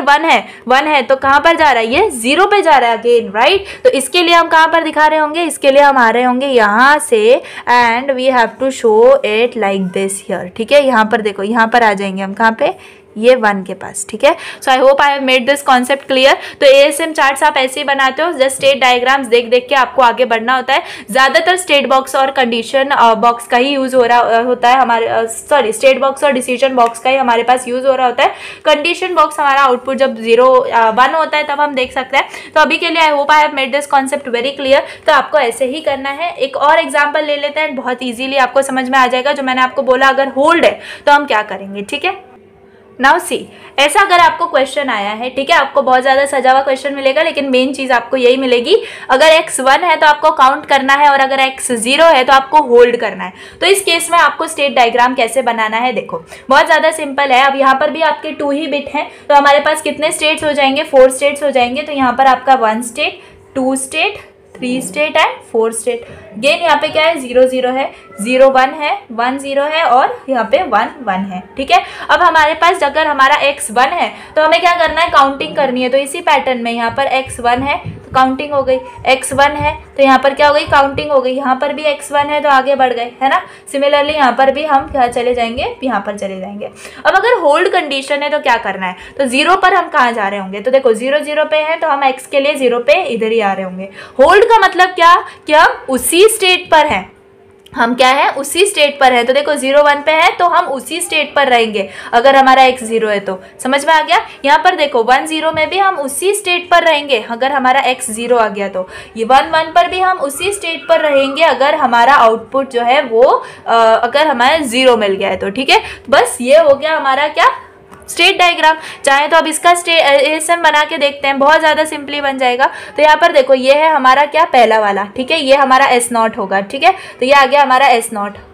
Speaker 1: 1 है तो कहाँ पर जा रहा है, ये 0 पे जा रहा है अगेन, राइट। तो इसके लिए हम कहाँ पर दिखा रहे होंगे, इसके लिए हम आ रहे होंगे यहाँ से, and we have to show it like this here, ठीक है। यहाँ पर देखो, यहाँ पर आ जाएंगे हम, कहाँ पे, ये 1 के पास, ठीक है। So I hope I have made this concept clear. तो ASM चार्ट्स आप ऐसे ही बनाते हो, जस्ट स्टेट डायग्राम्स देख देख के आपको आगे बढ़ना होता है। ज्यादातर स्टेट बॉक्स और कंडीशन बॉक्स का ही यूज हो रहा होता है हमारे, सॉरी, स्टेट बॉक्स और डिसीजन बॉक्स का ही हमारे पास यूज हो रहा होता है। कंडीशन बॉक्स हमारा आउटपुट जब 0 1 होता है तब हम देख सकते हैं। तो अभी के लिए I hope I have made this concept very clear. तो आपको ऐसे ही करना है। एक और एग्जाम्पल ले लेते हैं, बहुत ईजिली आपको समझ में आ जाएगा। जो मैंने आपको बोला, अगर होल्ड है तो हम क्या करेंगे, ठीक है। नाउ सी, ऐसा अगर आपको क्वेश्चन आया है, ठीक है, आपको बहुत ज्यादा सजा हुआ क्वेश्चन मिलेगा, लेकिन मेन चीज आपको यही मिलेगी, अगर x 1 है तो आपको काउंट करना है, और अगर x 0 है तो आपको होल्ड करना है। तो इस केस में आपको स्टेट डायग्राम कैसे बनाना है, देखो बहुत ज्यादा सिंपल है। अब यहाँ पर भी आपके 2 ही बिट हैं, तो हमारे पास कितने स्टेट्स हो जाएंगे, 4 स्टेट्स हो जाएंगे। तो यहाँ पर आपका 1 state, 2 state, 3 state and 4 state. Again यहाँ पे क्या है, 0 0 है, 0 1 है, 1 0 है, और यहाँ पे 1 1 है, ठीक है। अब हमारे पास अगर हमारा x 1 है तो हमें क्या करना है, काउंटिंग करनी है। तो इसी पैटर्न में यहाँ पर x 1 है तो काउंटिंग हो गई, x 1 है तो यहाँ पर क्या हो गई, काउंटिंग हो गई। यहाँ पर भी x 1 है तो आगे बढ़ गए, है ना। सिमिलरली यहाँ पर भी हम क्या चले जाएंगे, यहाँ पर चले जाएंगे। अब अगर होल्ड कंडीशन है तो क्या करना है, तो 0 पर हम कहाँ जा रहे होंगे, तो देखो 0 0 पे है तो हम x के लिए 0 पे इधर ही आ रहे होंगे। होल्ड का मतलब क्या, कि हम उसी स्टेट पर हैं, हम क्या है, उसी स्टेट पर है। तो देखो 0 1 पे है तो हम उसी स्टेट पर रहेंगे अगर हमारा x 0 है तो, समझ में आ गया। यहाँ पर देखो 1 0 में भी हम उसी स्टेट पर रहेंगे अगर हमारा x 0 आ गया तो, ये 1 1 पर भी हम उसी स्टेट पर रहेंगे अगर हमारा आउटपुट जो है वो अगर हमारा 0 मिल गया है तो, ठीक है। बस ये हो गया हमारा क्या, स्टेट डायग्राम। चाहे तो अब इसका ASM बना के देखते हैं, बहुत ज़्यादा सिंपली बन जाएगा। तो यहाँ पर देखो ये है हमारा क्या, पहला वाला, ठीक है, ये हमारा S0 होगा, ठीक है। तो ये आ गया हमारा S0,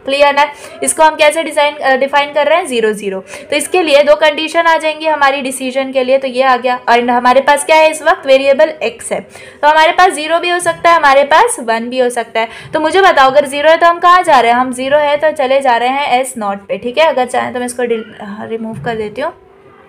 Speaker 1: क्लियर है। इसको हम कैसे डिफाइन कर रहे हैं, 0 0। तो इसके लिए दो कंडीशन आ जाएंगी हमारी डिसीजन के लिए, तो ये आ गया। और हमारे पास क्या है इस वक्त, वेरिएबल x है, तो हमारे पास 0 भी हो सकता है, हमारे पास 1 भी हो सकता है। तो मुझे बताओ अगर 0 है तो हम कहाँ जा रहे हैं, हम 0 है तो चले जा रहे हैं S0 पे, ठीक है। अगर चाहें तो मैं इसको रिमूव कर देती हूँ।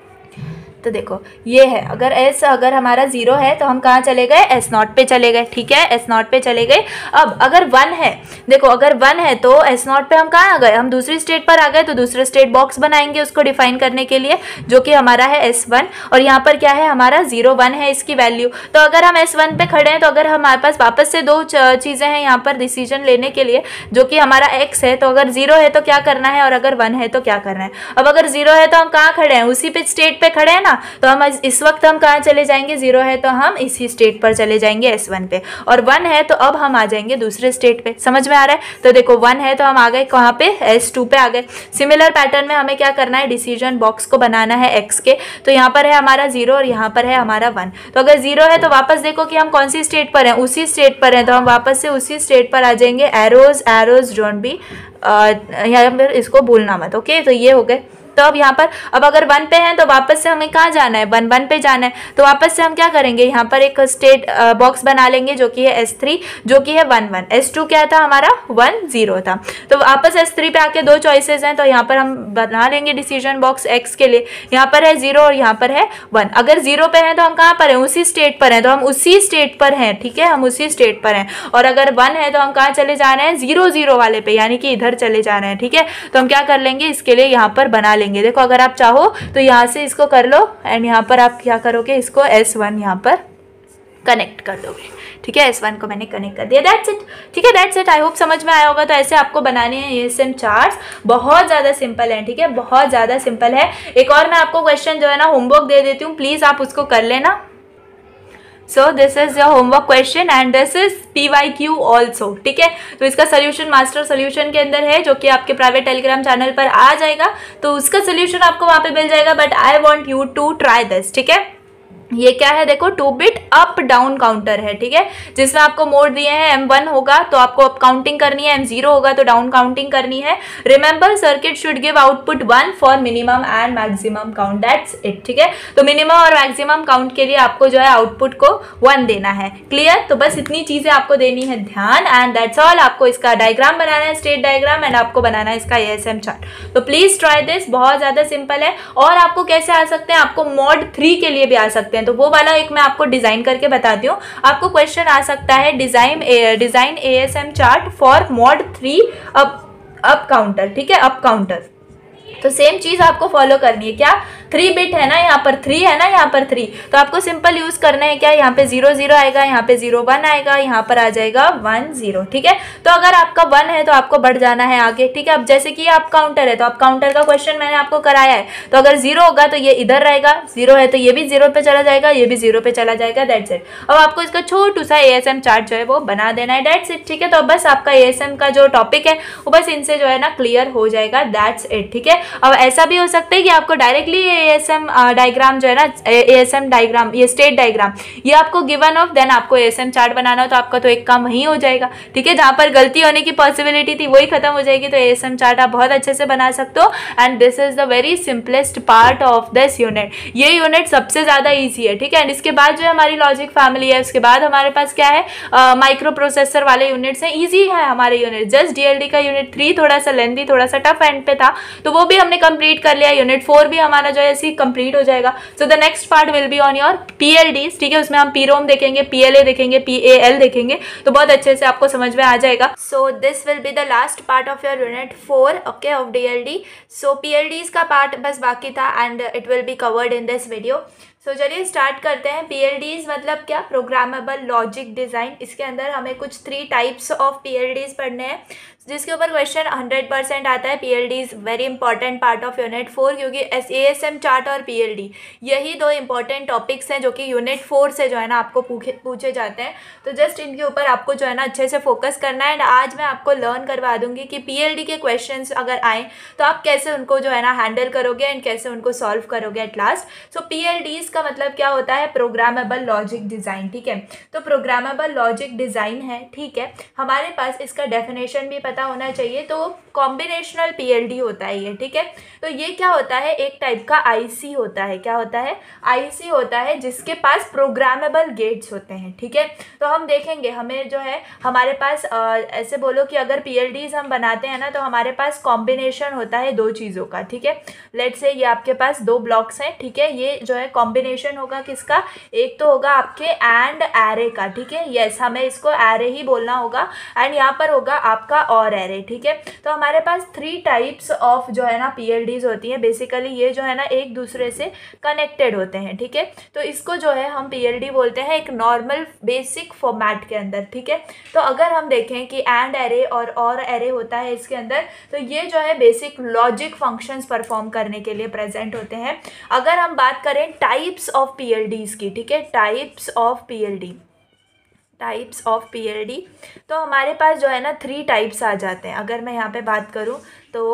Speaker 1: तो देखो ये है, अगर हमारा 0 है तो हम कहाँ चले गए, S0 पे चले गए, ठीक है, S0 पे चले गए। अब अगर 1 है, देखो अगर 1 है तो S0 पे हम कहाँ आ गए, हम दूसरी स्टेट पर आ गए, तो दूसरे स्टेट बॉक्स बनाएंगे उसको डिफाइन करने के लिए, जो कि हमारा है S1। और यहाँ पर क्या है हमारा 0 1 है इसकी वैल्यू। तो अगर हम S1 पे खड़े हैं तो अगर हमारे पास वापस से दो चीज़ें हैं यहाँ पर डिसीजन लेने के लिए, जो कि हमारा x है, तो अगर 0 है तो क्या करना है, और अगर 1 है तो क्या करना है। अब अगर 0 है तो हम कहाँ खड़े हैं, उसी पे स्टेट पे खड़े हैं ना, तो हम इस वक्त हम कहाँ चले जाएंगे, 0 है तो हम इसी स्टेट पर चले जाएंगे S1 पे, और 1 है तो अब हम आ जाएंगे दूसरे स्टेट पे। समझ में आ रहा है। तो देखो 1 है तो हम आ गए कहाँ पे, S2 पे आ गए। सिमिलर पैटर्न में हमें क्या करना है, डिसीजन बॉक्स को बनाना है x के। तो यहाँ पर है हमारा 0 और यहाँ पर है हमारा 1। तो अगर 0 है तो वापस देखो कि हम कौन सी स्टेट पर हैं, उसी स्टेट पर हैं, तो हम वापस से उसी स्टेट पर आ जाएंगे। एरोज डोंट बी, यहाँ पर इसको भूलना मत, ओके। तो ये हो गए। तो अब यहाँ पर अब अगर 1 पे हैं तो वापस से हमें कहाँ जाना है, 1 पे जाना है। तो वापस से हम क्या करेंगे, यहाँ पर एक स्टेट बॉक्स बना लेंगे जो कि है S3, जो कि है 1 1। S2 क्या था हमारा, 1 0 था। तो वापस S3 पे आके दो चॉइसेस हैं, तो यहाँ पर हम बना लेंगे डिसीजन बॉक्स x के लिए। यहाँ पर है 0 और यहाँ पर है 1। अगर 0 पे हैं तो हम कहाँ पर हैं, उसी स्टेट पर हैं, तो हम उसी स्टेट पर हैं, ठीक है, हम उसी स्टेट पर हैं। और अगर 1 है तो हम कहाँ चले जा रहे हैं, 0 0 वाले पे, यानी कि इधर चले जा रहे हैं, ठीक है। तो हम क्या कर लेंगे, इसके लिए यहाँ पर बना लेंगे। देखो अगर आप चाहो तो यहाँ से इसको कर लो, एंड यहाँ पर आप क्या करोगे, इसको S1 यहाँ पर कनेक्ट कर दोगे, ठीक है। S1 को मैंने कनेक्ट कर दिया, दैट्स इट, ठीक है, दैट्स इट। आई होप समझ में आया होगा। तो ऐसे आपको बनाने हैं ASM चार्ट्स, बहुत ज़्यादा सिंपल है, ठीक है, बहुत ज़्यादा सिंपल है। एक और मैं आपको क्वेश्चन जो है ना होमवर्क दे देती हूँ, प्लीज़ आप उसको कर लेना। So this is your homework question and this is PYQ also, ठीक है। तो इसका सोल्यूशन मास्टर सोल्यूशन के अंदर है, जो कि आपके प्राइवेट टेलीग्राम चैनल पर आ जाएगा, तो उसका सोल्यूशन आपको वहाँ पे मिल जाएगा। But I want you to try this, ठीक है। ये क्या है, देखो 2 बिट अप डाउन काउंटर है, ठीक है, जिसमें आपको मोड दिए हैं। M1 होगा तो आपको अप काउंटिंग करनी है, M0 होगा तो डाउन काउंटिंग करनी है। Remember circuit should give output 1 for minimum and maximum count, that's it, ठीक है। तो मिनिमम और मैक्सिमम काउंट के लिए आपको जो है आउटपुट को 1 देना है, क्लियर। तो बस इतनी चीजें आपको देनी है ध्यान, एंड दैट्स ऑल। आपको इसका डायग्राम बनाना है, स्टेट डायग्राम, एंड आपको बनाना है इसका ASM चार्ट। तो प्लीज ट्राई दिस, बहुत ज्यादा सिंपल है। और आपको कैसे आ सकते हैं, आपको मॉड 3 के लिए भी आ सकते हैं, तो वो वाला एक मैं आपको डिजाइन करके बताती हूँ। आपको क्वेश्चन आ सकता है, design ASM chart for mod 3 up counter, ठीक है, अप काउंटर। तो सेम चीज आपको फॉलो करनी है, क्या 3 बिट है ना, यहाँ पर 3 है ना, यहाँ पर 3, तो आपको सिंपल यूज करना है क्या, यहाँ पे 0 0 आएगा, यहाँ पे 0 1 आएगा, यहाँ पर आ जाएगा 1 0, ठीक है। तो अगर आपका 1 है तो आपको बढ़ जाना है आगे, ठीक है। अब जैसे कि आप काउंटर है, तो आप काउंटर का क्वेश्चन मैंने आपको कराया है, तो अगर 0 होगा तो ये इधर रहेगा, 0 है तो ये भी 0 पे चला जाएगा, ये भी 0 पे चला जाएगा, दैट्स इट। अब आपको इसका छोटू सा ASM चार्ट जो है वो बना देना है, दैट्स इट, ठीक है। तो बस आपका ASM का जो टॉपिक है वो बस इनसे जो है ना क्लियर हो जाएगा, दैट्स इट, ठीक है। अब ऐसा भी हो सकता है कि आपको डायरेक्टली ASM डायग्राम जो है ना, ASM डायग्राम, ये स्टेट डायग्राम, ये आपको गिवन ऑफ, देन आपको ASM चार्ट बनाना हो, तो आपका तो एक काम वही हो जाएगा, ठीक है। जहां पर गलती होने की पॉसिबिलिटी थी वही खत्म हो जाएगी। तो ASM चार्ट आप बहुत अच्छे से बना सकते हो, and this is the very simplest part of this unit. ये यूनिट सबसे ज्यादा ईजी है, ठीक है। एंड इसके बाद जो हमारी लॉजिक फैमिली है, उसके बाद हमारे पास क्या है, माइक्रो प्रोसेसर वाले यूनिट्स हैं, ईजी है हमारे यूनिट। जस्ट DLD का यूनिट 3 थोड़ा सा लेंथी, थोड़ा सा टफ एंड पे था, तो वो भी हमने कंप्लीट कर लिया। यूनिट 4 भी हमारा जो है ऐसे कंप्लीट हो जाएगा। So the next part will be on your PLDs, ठीक है। उसमें हम PROM देखेंगे, PLA देखेंगे, PAL देखेंगे, तो बहुत अच्छे से आपको समझ में आ जाएगा। So this will be the last part of your unit 4, okay, of DLD। So PLDs का पार्ट बस बाकी था, and it will be covered in this video. So चलिए स्टार्ट करते हैं। PLDs मतलब क्या, प्रोग्रामेबल लॉजिक डिज़ाइन। इसके अंदर हमें कुछ 3 टाइप्स ऑफ PLDs पढ़ने हैं, जिसके ऊपर क्वेश्चन 100% आता है। PLDs very important part of unit 4, क्योंकि ASM चार्ट और PLD यही 2 इंपॉर्टेंट टॉपिक्स हैं जो कि यूनिट 4 से जो है ना आपको पूछे जाते हैं। तो जस्ट इनके ऊपर आपको जो है ना अच्छे से फोकस करना है। एंड आज मैं आपको लर्न करवा दूंगी कि PLD के क्वेश्चन अगर आए तो आप कैसे उनको जो है ना हैंडल करोगे, एंड कैसे उनको सॉल्व करोगे एट लास्ट। सो PLDs का मतलब क्या होता है, प्रोग्रामेबल लॉजिक डिज़ाइन, ठीक है। तो प्रोग्रामेबल लॉजिक डिज़ाइन है, ठीक है। हमारे पास इसका डेफिनेशन भी पता होना चाहिए। तो कॉम्बिनेशनल पीएलडी होता है ये, ठीक है। तो ये क्या होता है, एक टाइप का आईसी होता है। क्या होता है, आईसी होता है जिसके पास प्रोग्रामेबल गेट्स होते हैं, ठीक है। तो हम देखेंगे, हमें जो है हमारे पास ऐसे बोलो कि अगर पीएलडीज हम बनाते हैं ना, तो हमारे पास कॉम्बिनेशन होता है दो चीज़ों का, ठीक है। लेट्स से ये आपके पास दो ब्लॉक्स हैं, ठीक है। ये जो है कॉम्बिनेशन होगा किसका, एक तो होगा आपके एंड एरे का, ठीक है। यस, हमें इसको एरे ही बोलना होगा। एंड यहाँ पर होगा आपका और एरे, ठीक है। तो हमारे पास 3 टाइप्स ऑफ जो है ना पीएलडीज होती हैं। बेसिकली ये जो है ना एक दूसरे से कनेक्टेड होते हैं, ठीक है। तो इसको जो है हम पीएलडी बोलते हैं एक नॉर्मल बेसिक फॉर्मेट के अंदर, ठीक है। तो अगर हम देखें कि एंड एरे और एरे होता है इसके अंदर, तो ये जो है बेसिक लॉजिक फंक्शंस परफॉर्म करने के लिए प्रेजेंट होते हैं। अगर हम बात करें टाइप्स ऑफ पीएलडीज की, ठीक है, टाइप्स ऑफ पीएलडी, तो हमारे पास जो है ना 3 टाइप्स आ जाते हैं। अगर मैं यहाँ पे बात करूँ तो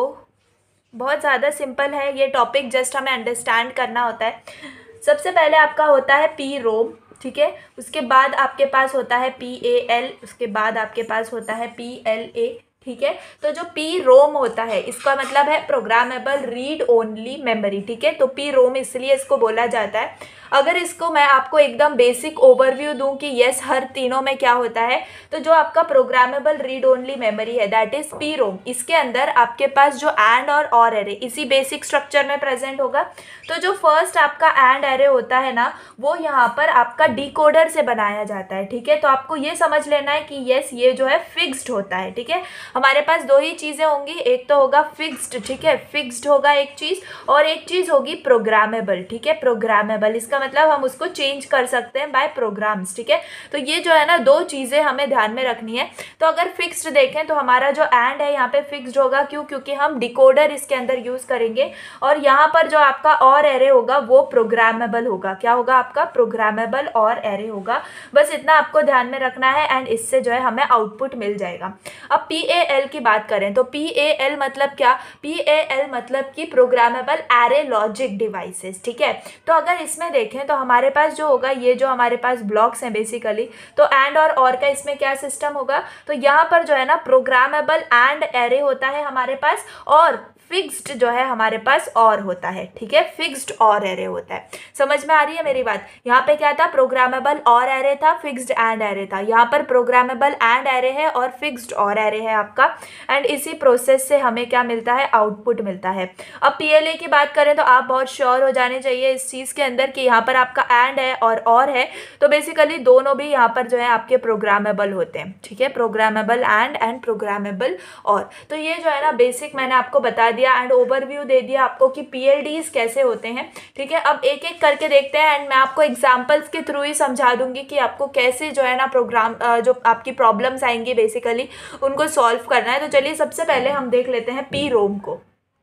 Speaker 1: बहुत ज़्यादा सिंपल है ये टॉपिक, जस्ट हमें अंडरस्टैंड करना होता है। सबसे पहले आपका होता है पी रोम, ठीक है। उसके बाद आपके पास होता है PAL, उसके बाद आपके पास होता है PLA, ठीक है। तो जो पी रोम होता है इसका मतलब है प्रोग्रामेबल रीड ओनली मेमोरी, ठीक है। तो पी रोम इसलिए इसको बोला जाता है। अगर इसको मैं आपको एकदम बेसिक ओवरव्यू दूं कि यस हर तीनों में क्या होता है, तो जो आपका प्रोग्रामेबल रीड ओनली मेमोरी है दैट इज पी रोम, इसके अंदर आपके पास जो एंड और एरे इसी बेसिक स्ट्रक्चर में प्रेजेंट होगा। तो जो फर्स्ट आपका एंड एरे होता है ना, वो यहाँ पर आपका डिकोडर से बनाया जाता है, ठीक है। तो आपको ये समझ लेना है कि यस ये जो है फिक्स्ड होता है, ठीक है। हमारे पास 2 ही चीज़ें होंगी, एक तो होगा फिक्स्ड, ठीक है, फिक्स्ड होगा एक चीज़, और एक चीज़ होगी प्रोग्रामेबल, ठीक है। प्रोग्रामेबल इसका मतलब हम उसको चेंज कर सकते हैं बाय प्रोग्राम्स, ठीक है। तो ये जो है ना 2 चीज़ें हमें ध्यान में रखनी है। तो अगर फिक्स्ड देखें तो हमारा जो एंड है यहाँ पे फिक्स्ड होगा, क्यों, क्योंकि हम डिकोडर इसके अंदर यूज़ करेंगे। और यहाँ पर जो आपका और एरे होगा वो प्रोग्रामेबल होगा। क्या होगा आपका, प्रोग्रामेबल और एरे होगा। बस इतना आपको ध्यान में रखना है एंड इससे जो है हमें आउटपुट मिल जाएगा। अब PAL की बात करें तो PAL मतलब क्या, PAL मतलब कि प्रोग्रामेबल एरे लॉजिक डिवाइसेस, ठीक है। तो अगर इसमें देखें तो हमारे पास जो होगा, ये जो हमारे पास ब्लॉक्स हैं बेसिकली, तो एंड और का इसमें क्या सिस्टम होगा, तो यहाँ पर जो है ना प्रोग्रामेबल एंड एरे होता है हमारे पास, और फिक्स्ड जो है हमारे पास और होता है, ठीक है। फिक्स्ड और एरे होता है। समझ में आ रही है मेरी बात। यहाँ पे क्या था, प्रोग्रामेबल और एरे था, फिक्स्ड एंड एरे था। यहाँ पर प्रोग्रामेबल एंड एरे है और फिक्स्ड और एरे है आपका। एंड इसी प्रोसेस से हमें क्या मिलता है, आउटपुट मिलता है। अब PLA की बात करें तो आप बहुत श्योर हो जाने चाहिए इस चीज़ के अंदर कि यहाँ पर आपका एंड है और है, तो बेसिकली दोनों भी यहाँ पर जो है आपके प्रोग्रामेबल होते हैं, ठीक है। प्रोग्रामेबल एंड प्रोग्रामेबल और, तो ये जो है ना बेसिक मैंने आपको बता दिया एंड ओवरव्यू दे दिया आपको कि PLDs कैसे होते हैं, ठीक है। अब एक एक करके देखते हैं एंड मैं आपको एग्जांपल्स के थ्रू ही समझा दूंगी कि आपको कैसे जो है ना प्रोग्राम जो आपकी प्रॉब्लम्स आएंगी बेसिकली उनको सॉल्व करना है। तो चलिए सबसे पहले हम देख लेते हैं पी रोम को।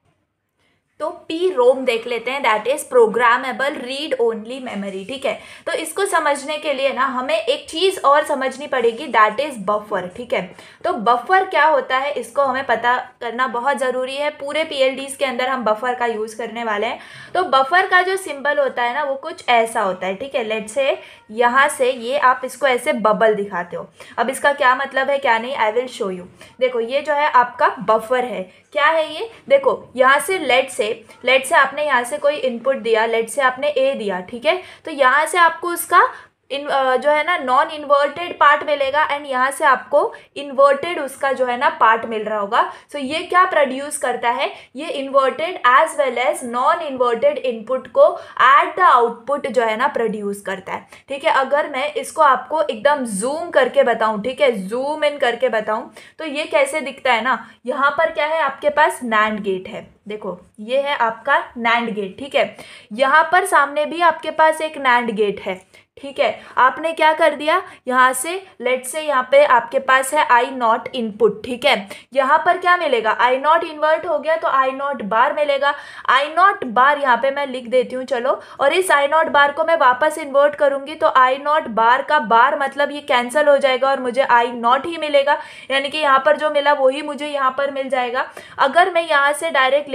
Speaker 1: तो पी रोम देख लेते हैं, that is programmable read only memory, ठीक है। तो इसको समझने के लिए ना हमें एक चीज़ और समझनी पड़ेगी, दैट इज बफर, ठीक है। तो बफर क्या होता है इसको हमें पता करना बहुत ज़रूरी है। पूरे PLDs के अंदर हम बफर का यूज़ करने वाले हैं। तो बफर का जो सिंबल होता है ना वो कुछ ऐसा होता है, ठीक है। लेट्स से यहाँ से ये आप इसको ऐसे बबल दिखाते हो। अब इसका क्या मतलब है क्या नहीं, आई विल शो यू। देखो ये जो है आपका बफर है। क्या है ये, देखो यहाँ से लेट से आपने यहाँ से कोई इनपुट दिया, लेट से आपने A दिया, ठीक है। तो यहाँ से आपको उसका जो है ना नॉन इन्वर्टेड पार्ट मिलेगा एंड यहाँ से आपको इन्वर्टेड उसका जो है ना पार्ट मिल रहा होगा। सो ये क्या प्रोड्यूस करता है, ये inverted as well as non inverted input को एट द आउटपुट जो है ना प्रोड्यूस करता है, ठीक है। अगर मैं इसको आपको एकदम जूम करके बताऊं, ठीक है, जूम इन करके बताऊं, तो ये कैसे दिखता है ना, यहाँ पर क्या है आपके पास NAND गेट है। देखो ये है आपका NAND गेट, ठीक है। यहाँ पर सामने भी आपके पास एक NAND गेट है, ठीक है। आपने क्या कर दिया, यहाँ से लेट से यहाँ पे आपके पास है I0 इनपुट, ठीक है। यहाँ पर क्या मिलेगा, I0 इन्वर्ट हो गया तो I0 बार मिलेगा। I0 बार यहाँ पे मैं लिख देती हूँ चलो, और इस I0 बार को मैं वापस इन्वर्ट करूँगी तो I0 बार का बार मतलब ये कैंसिल हो जाएगा और मुझे I0 ही मिलेगा, यानी कि यहाँ पर जो मिला वही मुझे यहाँ पर मिल जाएगा। अगर मैं यहाँ से डायरेक्ट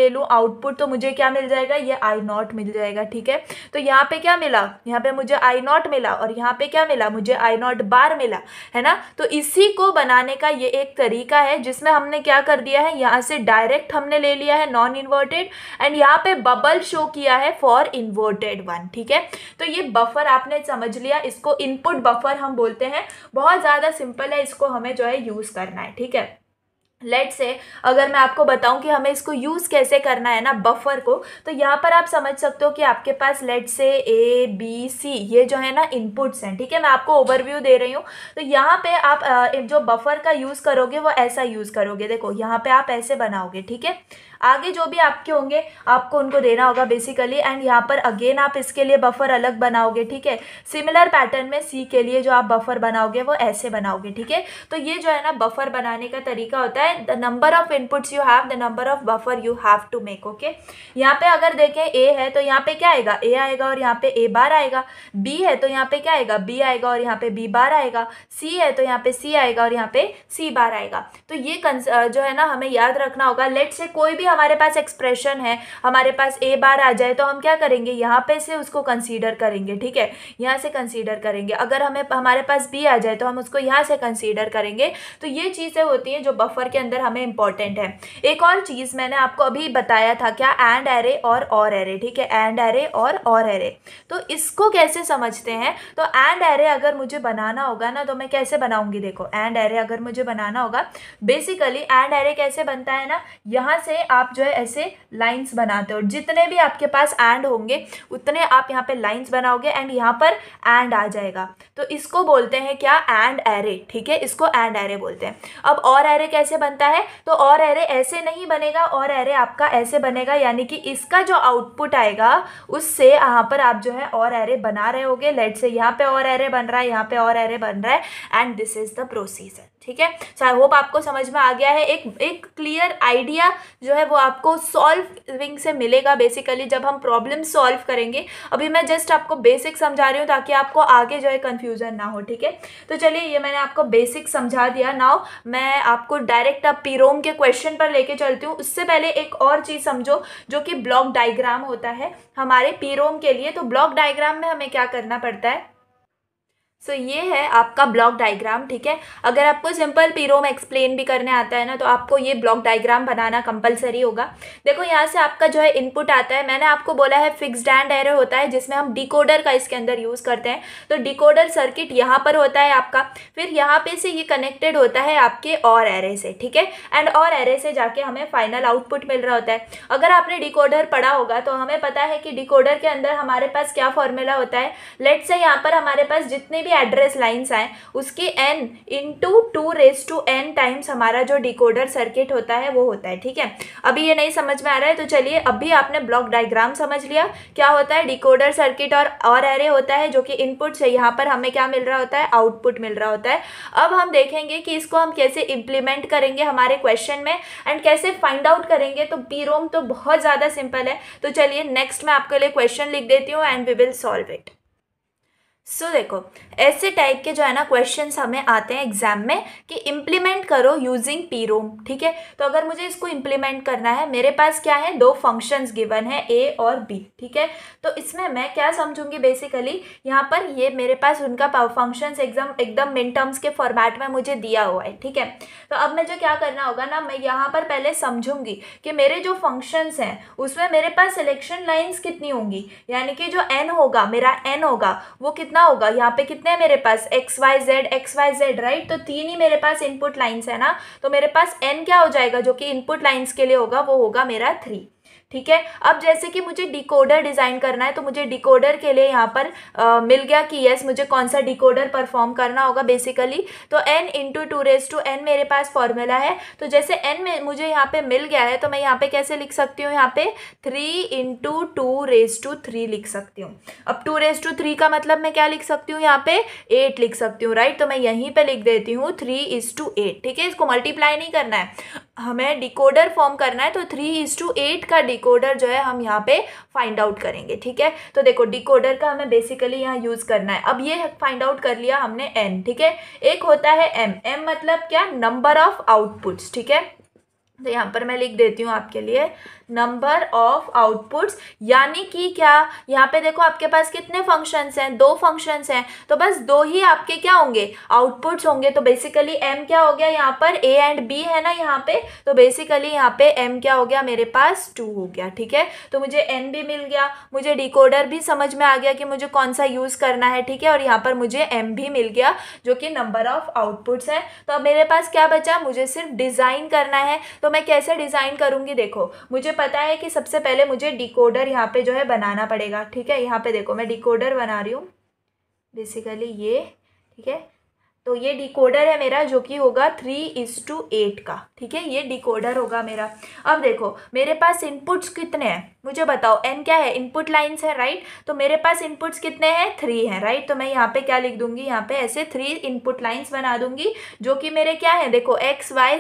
Speaker 1: ले लूँ आउटपुट तो मुझे क्या मिल जाएगा, ये आई नॉट मिल जाएगा। ठीक है, तो यहाँ पे क्या मिला, यहाँ पे मुझे आई नॉट मिला और यहाँ पे क्या मिला, मुझे आई नॉट बार मिला, है ना। तो इसी को बनाने का ये एक तरीका है जिसमें हमने क्या कर दिया है, यहाँ से डायरेक्ट हमने ले लिया है नॉन इन्वर्टेड एंड यहाँ पे बबल शो किया है फॉर इन्वर्टेड वन। ठीक है, तो ये बफर आपने समझ लिया, इसको इनपुट बफर हम बोलते हैं। बहुत ज़्यादा सिंपल है, इसको हमें जो है यूज़ करना है। ठीक है, लेट से अगर मैं आपको बताऊं कि हमें इसको यूज़ कैसे करना है ना बफर को, तो यहाँ पर आप समझ सकते हो कि आपके पास लेट से ए बी सी ये जो है ना इनपुट्स हैं। ठीक है, मैं आपको ओवरव्यू दे रही हूँ। तो यहाँ पे आप जो बफर का यूज़ करोगे वो ऐसा यूज़ करोगे। देखो यहाँ पे आप ऐसे बनाओगे। ठीक है, आगे जो भी आपके होंगे आपको उनको देना होगा बेसिकली, एंड यहाँ पर अगेन आप इसके लिए बफर अलग बनाओगे। ठीक है, सिमिलर पैटर्न में सी के लिए जो आप बफर बनाओगे वो ऐसे बनाओगे। ठीक है, तो ये जो है ना बफर बनाने का तरीका होता है, the number of inputs you have, the number of buffer you have to make. Okay, यहाँ पे अगर देखें ए है तो यहाँ पे क्या आएगा, ए आएगा और यहाँ पे ए बार आएगा। बी है तो यहाँ पे क्या आएगा, बी आएगा और यहाँ पे बी बार आएगा। सी है तो यहाँ पे सी आएगा और यहाँ पे सी बार आएगा। तो ये जो है ना हमें याद रखना होगा। लेट से कोई भी हमारे पास एक्सप्रेशन है, हमारे पास ए बार आ जाए तो हम क्या करेंगे, यहाँ पे से उसको कंसीडर करेंगे। ठीक है, यहाँ से कंसीडर करेंगे। अगर हमारे पास बी आ जाए तो हम उसको यहाँ से कंसीडर करेंगे। तो ये चीज़ें होती हैं जो बफर के अंदर हमें इंपॉर्टेंट है। एक और चीज़ मैंने आपको अभी बताया था, क्या, एंड एरे और एरे। ठीक है, एंड एरे और एरे, तो इसको कैसे समझते हैं। तो एंड एरे अगर मुझे बनाना होगा ना तो मैं कैसे बनाऊंगी, देखो एंड एरे अगर मुझे बनाना होगा, बेसिकली एंड एरे कैसे बनता है ना, यहाँ से आप जो है ऐसे लाइंस बनाते हो। जितने भी आपके पास एंड होंगे उतने आप यहाँ पे लाइंस बनाओगे एंड यहाँ पर एंड आ जाएगा। तो इसको बोलते हैं क्या, एंड एरे। ठीक है, इसको एंड एरे बोलते हैं। अब और एरे कैसे बनता है, तो और एरे ऐसे नहीं बनेगा, और एरे आपका ऐसे बनेगा, यानी कि इसका जो आउटपुट आएगा उससे यहाँ पर आप जो है और एरे बना रहे होगे। लेट से यहाँ पे और एरे बन रहा है, यहाँ पे और एरे बन रहा है, and this is the procedure. ठीक है, सो आई होप आपको समझ में आ गया है। एक क्लियर आइडिया जो है वो आपको सॉल्विंग से मिलेगा बेसिकली जब हम प्रॉब्लम सॉल्व करेंगे। अभी मैं जस्ट आपको बेसिक समझा रही हूँ ताकि आपको आगे जो है कन्फ्यूजन ना हो। ठीक है, तो चलिए ये मैंने आपको बेसिक समझा दिया। नाउ मैं आपको डायरेक्ट अब पीरोम के क्वेश्चन पर लेके चलती हूँ। उससे पहले एक और चीज़ समझो जो कि ब्लॉक डायग्राम होता है हमारे पीरोम के लिए। तो ब्लॉक डायग्राम में हमें क्या करना पड़ता है, सो ये है आपका ब्लॉक डायग्राम। ठीक है, अगर आपको सिंपल पीरोम एक्सप्लेन भी करने आता है ना तो आपको ये ब्लॉक डायग्राम बनाना कंपलसरी होगा। देखो यहाँ से आपका जो है इनपुट आता है, मैंने आपको बोला है फिक्स्ड एंड एरे होता है जिसमें हम डिकोडर का इसके अंदर यूज़ करते हैं। तो डिकोडर सर्किट यहाँ पर होता है आपका, फिर यहाँ पे से ये कनेक्टेड होता है आपके और एरे से। ठीक है, एंड और एरे से जाके हमें फाइनल आउटपुट मिल रहा होता है। अगर आपने डिकोडर पढ़ा होगा तो हमें पता है कि डिकोडर के अंदर हमारे पास क्या फॉर्मूला होता है। लेट से यहाँ पर हमारे पास जितने भी एड्रेस लाइंस आए उसकी n इंटू 2n टाइम्स हमारा जो डिकोडर सर्किट होता है वो होता है। ठीक है, अभी ये नहीं समझ में आ रहा है तो चलिए, अभी आपने ब्लॉक डायग्राम समझ लिया क्या होता है। डिकोडर सर्किट और एरे होता है जो कि इनपुट से यहाँ पर हमें क्या मिल रहा होता है, आउटपुट मिल रहा होता है। अब हम देखेंगे कि इसको हम कैसे इम्प्लीमेंट करेंगे हमारे क्वेश्चन में एंड कैसे फाइंड आउट करेंगे। तो पीरोम तो बहुत ज़्यादा सिंपल है। तो चलिए नेक्स्ट मैं आपके लिए क्वेश्चन लिख देती हूँ and we will solve it. So देखो ऐसे टाइप के जो है ना क्वेश्चंस हमें आते हैं एग्जाम में कि इम्प्लीमेंट करो यूजिंग पीरोम। ठीक है, तो अगर मुझे इसको इम्प्लीमेंट करना है, मेरे पास क्या है, दो फंक्शंस गिवन है ए और बी। ठीक है, तो इसमें मैं क्या समझूंगी, बेसिकली यहाँ पर ये मेरे पास उनका फंक्शंस एकदम मिन टर्म्स के फॉर्मेट में मुझे दिया हुआ है। ठीक है, तो अब मुझे क्या करना होगा ना, मैं यहाँ पर पहले समझूंगी कि मेरे जो फंक्शंस हैं उसमें मेरे पास सिलेक्शन लाइन्स कितनी होंगी, यानी कि जो एन होगा, मेरा एन होगा वो कितना होगा, यहाँ पे कितने हैं मेरे पास, एक्स वाई जेड, राइट। तो तीन ही मेरे पास इनपुट लाइंस है ना, तो मेरे पास एन क्या हो जाएगा जो कि इनपुट लाइंस के लिए होगा, वो होगा मेरा 3। ठीक है, अब जैसे कि मुझे डिकोडर डिज़ाइन करना है तो मुझे डिकोडर के लिए यहाँ पर मिल गया कि यस मुझे कौन सा डिकोडर परफॉर्म करना होगा बेसिकली। तो n इंटू 2n मेरे पास फॉर्मूला है। तो जैसे n में मुझे यहाँ पे मिल गया है तो मैं यहाँ पे कैसे लिख सकती हूँ, यहाँ पे 3 इंटू 2⁻³ लिख सकती हूँ। अब 2⁻³ का मतलब मैं क्या लिख सकती हूँ, यहाँ पे 8 लिख सकती हूँ, राइट। तो मैं यहीं पर लिख देती हूँ 3:8। ठीक है, इसको मल्टीप्लाई नहीं करना है, हमें डिकोडर फॉर्म करना है। तो 3:8 का डिकोडर जो है हम यहाँ पे फाइंड आउट करेंगे। ठीक है, तो देखो डिकोडर का हमें बेसिकली यहाँ यूज़ करना है। अब ये फाइंड आउट कर लिया हमने n। ठीक है, एक होता है m मतलब क्या, नंबर ऑफ आउटपुट्स। ठीक है, तो यहाँ पर मैं लिख देती हूँ आपके लिए नंबर ऑफ आउटपुट्स, यानी कि क्या, यहाँ पे देखो आपके पास कितने फंक्शंस हैं, 2 फंक्शंस हैं, तो बस 2 ही आपके क्या होंगे, आउटपुट्स होंगे। तो बेसिकली m क्या हो गया, यहाँ पर a एंड b है ना यहाँ पे, तो बेसिकली यहाँ पे m क्या हो गया मेरे पास 2 हो गया। ठीक है, तो मुझे n भी मिल गया, मुझे डिकोडर भी समझ में आ गया कि मुझे कौन सा यूज़ करना है। ठीक है, और यहाँ पर मुझे m भी मिल गया जो कि नंबर ऑफ आउटपुट्स है। तो अब मेरे पास क्या बचा, मुझे सिर्फ डिज़ाइन करना है। तो मैं कैसे डिज़ाइन करूँगी, देखो मुझे पता है कि सबसे पहले मुझे डिकोडर यहाँ पे जो है बनाना पड़ेगा। ठीक है, यहाँ पे देखो मैं डिकोडर बना रही हूँ बेसिकली ये। ठीक है, तो ये डिकोडर है मेरा जो कि होगा 3:8 का। ठीक है, ये डिकोडर होगा मेरा। अब देखो मेरे पास इनपुट्स कितने हैं मुझे बताओ, n क्या है, इनपुट लाइंस है राइट। तो मेरे पास इनपुट्स कितने हैं, 3 हैं राइट। तो मैं यहाँ पे क्या लिख दूंगी, यहाँ पे ऐसे 3 इनपुट लाइंस बना दूंगी जो कि मेरे क्या है, देखो x y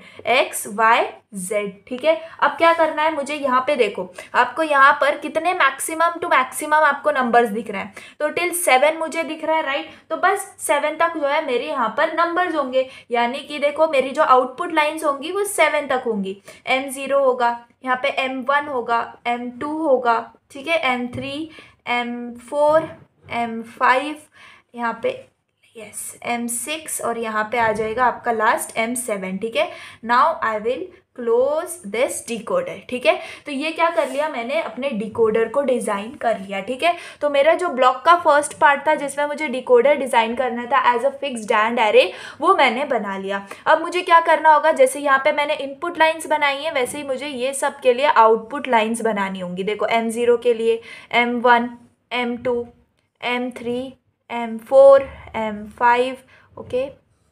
Speaker 1: z। ठीक है, अब क्या करना है मुझे, यहाँ पे देखो आपको यहाँ पर कितने मैक्सिमम टू मैक्सिमम आपको नंबर्स दिख रहे हैं, तो टिल 7 मुझे दिख रहा है राइट। तो बस 7 तक जो है मेरे यहाँ पर नंबर्स होंगे, यानी कि देखो मेरी जो आउटपुट लाइंस होंगी वो 7 तक होंगी। m0 होगा, यहाँ पे m1 होगा, m2 होगा, ठीक है, m3, m4, m5, यहाँ पे यस m6 और यहाँ पे आ जाएगा आपका लास्ट m7। ठीक है, now I will close this decoder. ठीक है, तो ये क्या कर लिया मैंने, अपने डिकोडर को डिज़ाइन कर लिया। ठीक है, तो मेरा जो ब्लॉक का फर्स्ट पार्ट था जिसमें मुझे डिकोडर डिज़ाइन करना था as a fixed and array, वो मैंने बना लिया। अब मुझे क्या करना होगा, जैसे यहाँ पे मैंने इनपुट लाइंस बनाई हैं वैसे ही मुझे ये सब के लिए आउटपुट लाइंस बनानी होंगी। देखो m0 के लिए m1, m2, m3, m4, m5, okay,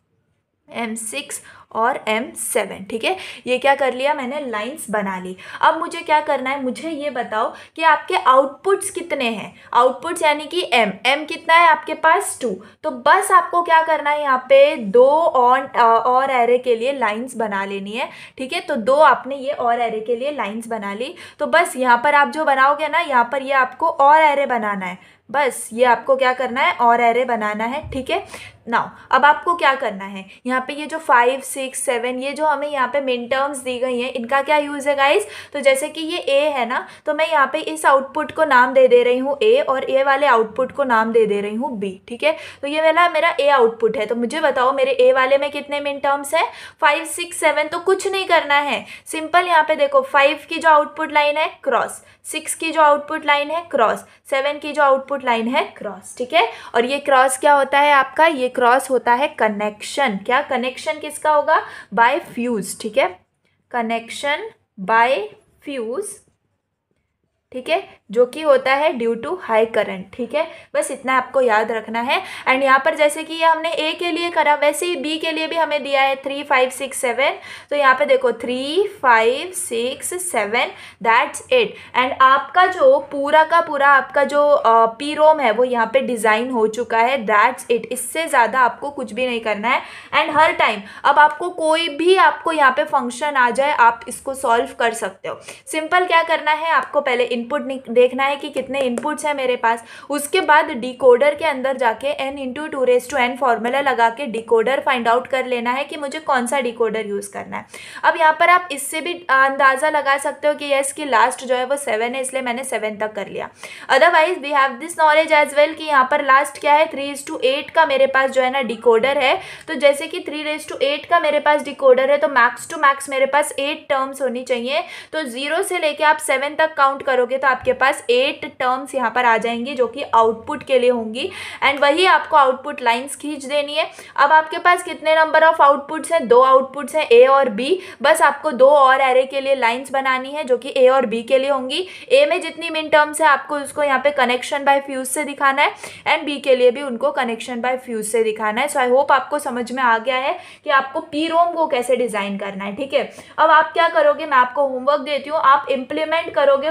Speaker 1: m6 और m7। ठीक है, ये क्या कर लिया मैंने, लाइंस बना ली। अब मुझे क्या करना है, मुझे ये बताओ कि आपके आउटपुट्स कितने हैं, आउटपुट्स यानी कि m कितना है आपके पास 2। तो बस आपको क्या करना है, यहाँ पे 2 और एरे के लिए लाइंस बना लेनी है। ठीक है, तो 2 आपने ये और एरे के लिए लाइंस बना ली। तो बस यहाँ पर आप जो बनाओगे ना, यहाँ पर ये आपको और एरे बनाना है, बस ये आपको क्या करना है, और एरे बनाना है। ठीक है, नाउ अब आपको क्या करना है, यहाँ पे ये जो 5, 6, 7 ये जो हमें यहाँ पे मिन टर्म्स दी गई हैं, इनका क्या यूज़ है गाइस। तो जैसे कि ये a है ना, तो मैं यहाँ पे इस आउटपुट को नाम दे रही हूँ a और a वाले आउटपुट को नाम दे रही हूँ b। ठीक है, तो ये वाला मेरा a आउटपुट है। तो मुझे बताओ मेरे a वाले में कितने मिन टर्म्स हैं, 5, 6, 7। तो कुछ नहीं करना है, सिंपल यहाँ पे देखो 5 की जो आउटपुट लाइन है क्रॉस, 6 की जो आउटपुट लाइन है क्रॉस, 7 की जो आउटपुट लाइन है क्रॉस। ठीक है, और ये क्रॉस क्या होता है आपका, ये क्रॉस होता है कनेक्शन। क्या कनेक्शन किसका होगा, बाय फ्यूज। ठीक है, कनेक्शन बाय फ्यूज। ठीक है, जो कि होता है ड्यू टू हाई करंट। ठीक है, बस इतना आपको याद रखना है। एंड यहाँ पर जैसे कि ये हमने a के लिए करा, वैसे ही b के लिए भी हमें दिया है 3, 5, 6, 7। तो यहाँ पे देखो 3, 5, 6, 7, दैट्स इट। एंड आपका जो पूरा का पूरा आपका जो पी रोम है वो यहाँ पे डिज़ाइन हो चुका है, दैट्स इट। इससे ज़्यादा आपको कुछ भी नहीं करना है। एंड हर टाइम अब आपको कोई भी आपको यहाँ पे फंक्शन आ जाए, आप इसको सॉल्व कर सकते हो। सिंपल क्या करना है, आपको पहले इनपुट देखना है कि कितने इनपुट्स हैं मेरे पास, उसके बाद डिकोडर के अंदर जाके n × 2n फॉर्मूला लगा के डिकोडर फाइंड आउट कर लेना है कि मुझे कौन सा डिकोडर यूज़ करना है। अब यहाँ पर आप इससे भी अंदाज़ा लगा सकते हो कि यस कि लास्ट जो है वो 7 है, इसलिए मैंने 7 तक कर लिया। Otherwise we have this knowledge as well कि यहाँ पर लास्ट क्या है, 3:8 का मेरे पास जो है ना डिकोडर है। तो जैसे कि 3:8 का मेरे पास डिकोडर है, तो मैक्स टू मैक्स मेरे पास 8 टर्म्स होनी चाहिए। तो 0 से लेके आप 7 तक काउंट करोगे तो आपके पास 8 टर्म्स यहाँ पर आ जाएंगी जो कि आउटपुट के लिए होंगी। एंड वही आपको आउटपुट लाइंस खींच देनी है। अब आपके पास कितने नंबर ऑफ आउटपुट्स हैं, 2 आउटपुट्स हैं a और b। बस आपको 2 और एरे के लिए लाइंस बनानी है जो कि a और b के लिए होंगी। a में जितनी मिन टर्म्स है आपको उसको यहाँ पे कनेक्शन बाय फ्यूज से दिखाना है, एंड b के लिए भी उनको कनेक्शन बाय फ्यूज से दिखाना है। सो आई होप आपको समझ में आ गया है कि आपको पी रोम को कैसे डिज़ाइन करना है। ठीक है, अब आप क्या करोगे, मैं आपको होमवर्क देती हूँ, आप इम्प्लीमेंट करोगे फुल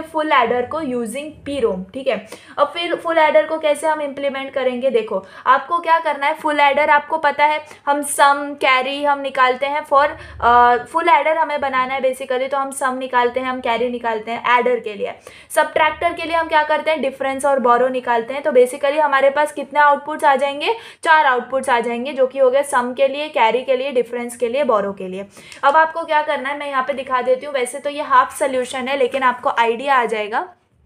Speaker 1: एडर को यूजिंग पीरोम, ठीक है। अब फिर फुल एडर को कैसे हम इम्प्लीमेंट करेंगे, देखो आपको क्या करना है, फुल एडर आपको पता है हम सम कैरी हम निकालते हैं फॉर फुल एडर हमें बनाना है बेसिकली, तो हम सम निकालते हैं, हम कैरी निकालते हैं एडर के लिए। सबट्रैक्टर के लिए हम क्या करते हैं, डिफरेंस और बोरो निकालते हैं। तो बेसिकली हमारे पास कितने आउटपुट्स आ जाएंगे, 4 आउटपुट्स आ जाएंगे, जो कि हो गए सम के लिए, कैरी के लिए, डिफरेंस के लिए, बोरो के लिए। अब आपको क्या करना है, मैं यहाँ पे दिखा देती हूँ। वैसे तो ये हाफ सोल्यूशन है, लेकिन आपको आइडिया आ जाएगा।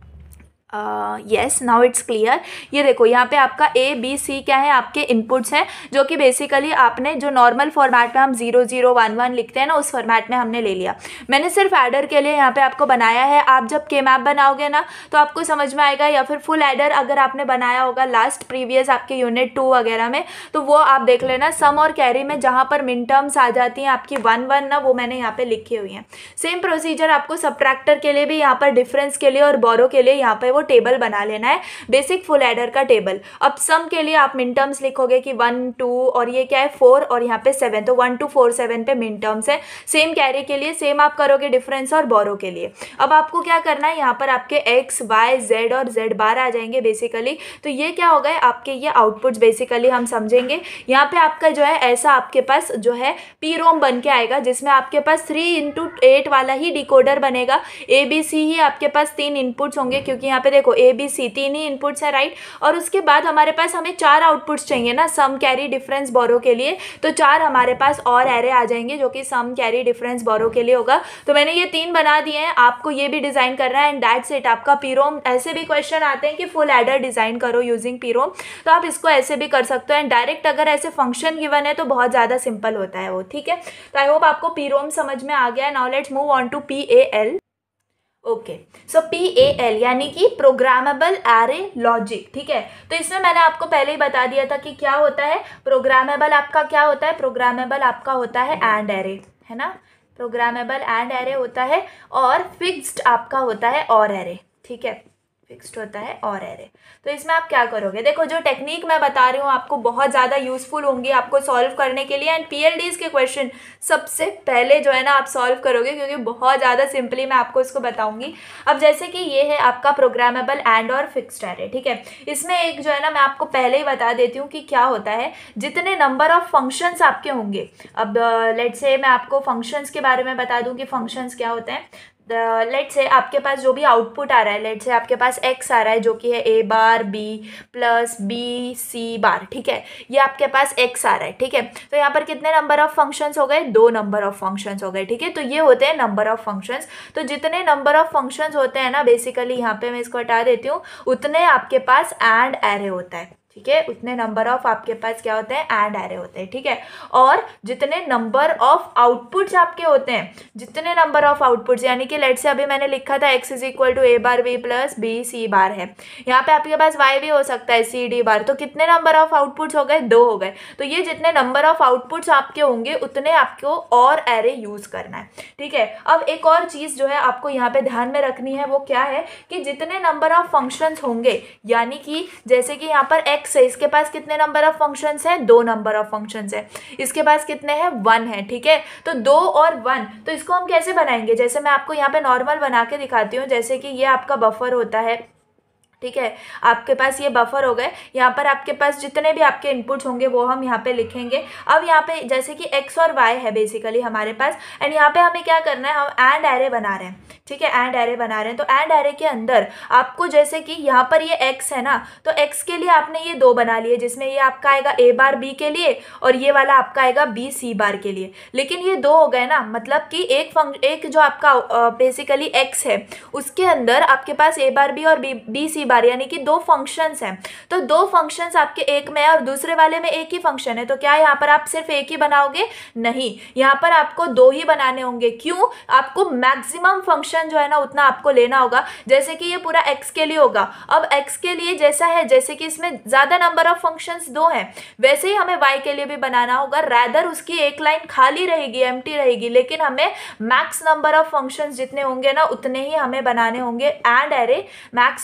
Speaker 1: Yes, now it's clear. ये देखो यहाँ पे आपका ए बी सी क्या है, आपके इनपुट्स हैं, जो कि बेसिकली आपने जो नॉर्मल फॉर्मेट में हम 0 0 1 1 लिखते हैं ना, उस फॉर्मेट में हमने ले लिया। मैंने सिर्फ एडर के लिए यहाँ पे आपको बनाया है। आप जब के मैप बनाओगे ना तो आपको समझ में आएगा, या फिर फुल एडर अगर आपने बनाया होगा लास्ट प्रीवियस आपके यूनिट 2 वगैरह में, तो वो आप देख लेना। सम और कैरी में जहाँ पर मिन टर्म्स आ जाती हैं आपकी 1 1 ना, वो मैंने यहाँ पे लिखी हुई हैं। सेम प्रोसीजर आपको सबट्रैक्टर के लिए भी, यहाँ पर डिफरेंस के लिए और बोरो के लिए यहाँ पे वो टेबल बना लेना है, बेसिक फुल एडर का टेबल। अब सम के लिए आप मिन टर्म्स लिखोगे कि 1 2 और ये क्या है 4 और यहाँ पे 7, तो 1 2 4 7 पे मिन टर्म्स है। सेम कैरी के लिए सेम आप करोगे, डिफरेंस और बोरो के लिए। अब आपको क्या करना है, यहाँ पर आपके एक्स वाई जेड और जेड बार आ जाएंगे बेसिकली। तो ये क्या हो गए आपके, ये आउटपुट्स बेसिकली हम समझेंगे। यहाँ पे आपका जो है ऐसा आपके पास जो है पीरोम बन के आएगा, जिसमें आपके पास 3 × 8 वाला ही डिकोडर बनेगा। ए बी सी ही आपके पास 3 इनपुट्स होंगे, क्योंकि यहाँ पे देखो ए बी सी 3 ही इनपुट्स है, राइट। और उसके बाद हमारे पास हमें 4 आउटपुट्स चाहिए ना, सम कैरी डिफरेंस बोरो के लिए। तो 4 हमारे पास और एरे आ जाएंगे, जो कि सम कैरी डिफरेंस बोरो के लिए होगा। तो मैंने ये 3 बना दिए हैं, आपको ये भी डिजाइन करना है, एंड दैट्स इट। आपका पीरोम, ऐसे भी क्वेश्चन आते हैं कि फुल एडर डिजाइन करो यूजिंग पीरोम, तो आप इसको ऐसे भी कर सकते हो। एंड डायरेक्ट अगर ऐसे फंक्शन गिवन है तो बहुत ज्यादा सिंपल होता है वो, ठीक है। तो आई होप आपको पीरोम समझ में आ गया है। Now let's move on to PAL। Okay, so PAL यानी कि प्रोग्रामेबल एरे लॉजिक, ठीक है। तो इसमें मैंने आपको पहले ही बता दिया था कि क्या होता है प्रोग्रामेबल, आपका क्या होता है, प्रोग्रामेबल आपका होता है एंड एरे, है ना। प्रोग्रामेबल एंड एरे होता है, और फिक्स्ड आपका होता है और एरे, ठीक है। फिक्स्ड होता है और एरे। तो इसमें आप क्या करोगे, देखो जो टेक्निक मैं बता रही हूँ आपको बहुत ज़्यादा यूजफुल होंगी आपको सॉल्व करने के लिए। एंड PLDs के क्वेश्चन सबसे पहले जो है ना आप सॉल्व करोगे, क्योंकि बहुत ज़्यादा सिंपली मैं आपको इसको बताऊंगी। अब जैसे कि ये है आपका प्रोग्रामेबल एंड और फिक्स्ड एरे, ठीक है। इसमें एक जो है ना मैं आपको पहले ही बता देती हूँ कि क्या होता है, जितने नंबर ऑफ फंक्शंस आपके होंगे। अब लेट्स से मैं आपको फंक्शंस के बारे में बता दूँ कि फंक्शंस क्या होते हैं। लेट्स से आपके पास जो भी आउटपुट आ रहा है, लेट्स से आपके पास x आ रहा है, जो कि है a bar b plus b c bar, ठीक है। ये आपके पास x आ रहा है, ठीक है। तो यहाँ पर कितने नंबर ऑफ फंक्शंस हो गए, 2 नंबर ऑफ फंक्शंस हो गए, ठीक है। तो ये होते हैं नंबर ऑफ फंक्शंस। तो जितने नंबर ऑफ फंक्शंस होते हैं ना, बेसिकली यहाँ पे मैं इसको हटा देती हूँ, उतने आपके पास एंड एरे होता है, ठीक है। उतने नंबर ऑफ आपके पास क्या होते हैं, एंड एरे होते हैं, ठीक है। और जितने नंबर ऑफ आउटपुट्स आपके होते हैं, जितने नंबर ऑफ आउटपुट्स, यानी कि लेट से अभी मैंने लिखा था x = a bar b plus b c bar है, यहाँ पे आपके पास y भी हो सकता है c d बार। तो कितने नंबर ऑफ आउटपुट्स हो गए, 2 हो गए। तो ये जितने नंबर ऑफ आउटपुट्स आपके होंगे उतने आपको और एरे यूज करना है, ठीक है। अब एक और चीज जो है आपको यहाँ पे ध्यान में रखनी है, वो क्या है कि जितने नंबर ऑफ फंक्शंस होंगे, यानी कि जैसे कि यहाँ पर है, इसके पास कितने नंबर ऑफ फंक्शंस है, 2 नंबर ऑफ फंक्शंस है। इसके पास कितने हैं, 1 है, ठीक है। तो 2 और 1, तो इसको हम कैसे बनाएंगे, जैसे मैं आपको यहाँ पे नॉर्मल बना के दिखाती हूँ। जैसे कि ये आपका बफर होता है, ठीक है। आपके पास ये बफर हो गए, यहाँ पर आपके पास जितने भी आपके इनपुट्स होंगे वो हम यहाँ पे लिखेंगे। अब यहाँ पे जैसे कि x और y है बेसिकली हमारे पास, एंड यहाँ पे हमें क्या करना है, हम एंड एरे बना रहे हैं, ठीक है। एंड एरे बना रहे हैं, तो एंड एरे के अंदर आपको जैसे कि यहाँ पर ये x है ना, तो x के लिए आपने ये 2 बना लिए, जिसमें ये आपका आएगा a बार b के लिए और ये वाला आपका आएगा b c बार के लिए। लेकिन ये 2 हो गए ना, मतलब कि एक जो आपका बेसिकली x है उसके अंदर आपके पास a बार b और b c बार, यानी कि 2 फंक्शंस हैं। तो 2 फंक्शंस आपके एक में है और दूसरे वाले में एक ही फंक्शन है। तो क्या यहाँ पर आप सिर्फ एक ही बनाओगे, नहीं, यहाँ पर आपको 2 ही बनाने होंगे। क्यों, आपको मैक्सिमम फंक्शन जो है ना उतना आपको लेना होगा। जैसे कि ये पूरा x के लिए होगा, अब x के लिए जैसा है, जैसे कि इसमें ज्यादा नंबर ऑफ फंक्शंस 2 हैं, वैसे ही हमें y के लिए भी बनाना होगा। रैदर उसकी एक लाइन खाली रहेगी, एम्प्टी रहेगी, लेकिन हमें मैक्स नंबर ऑफ फंक्शंस जितने होंगे ना उतने ही हमें बनाने होंगे। And array max number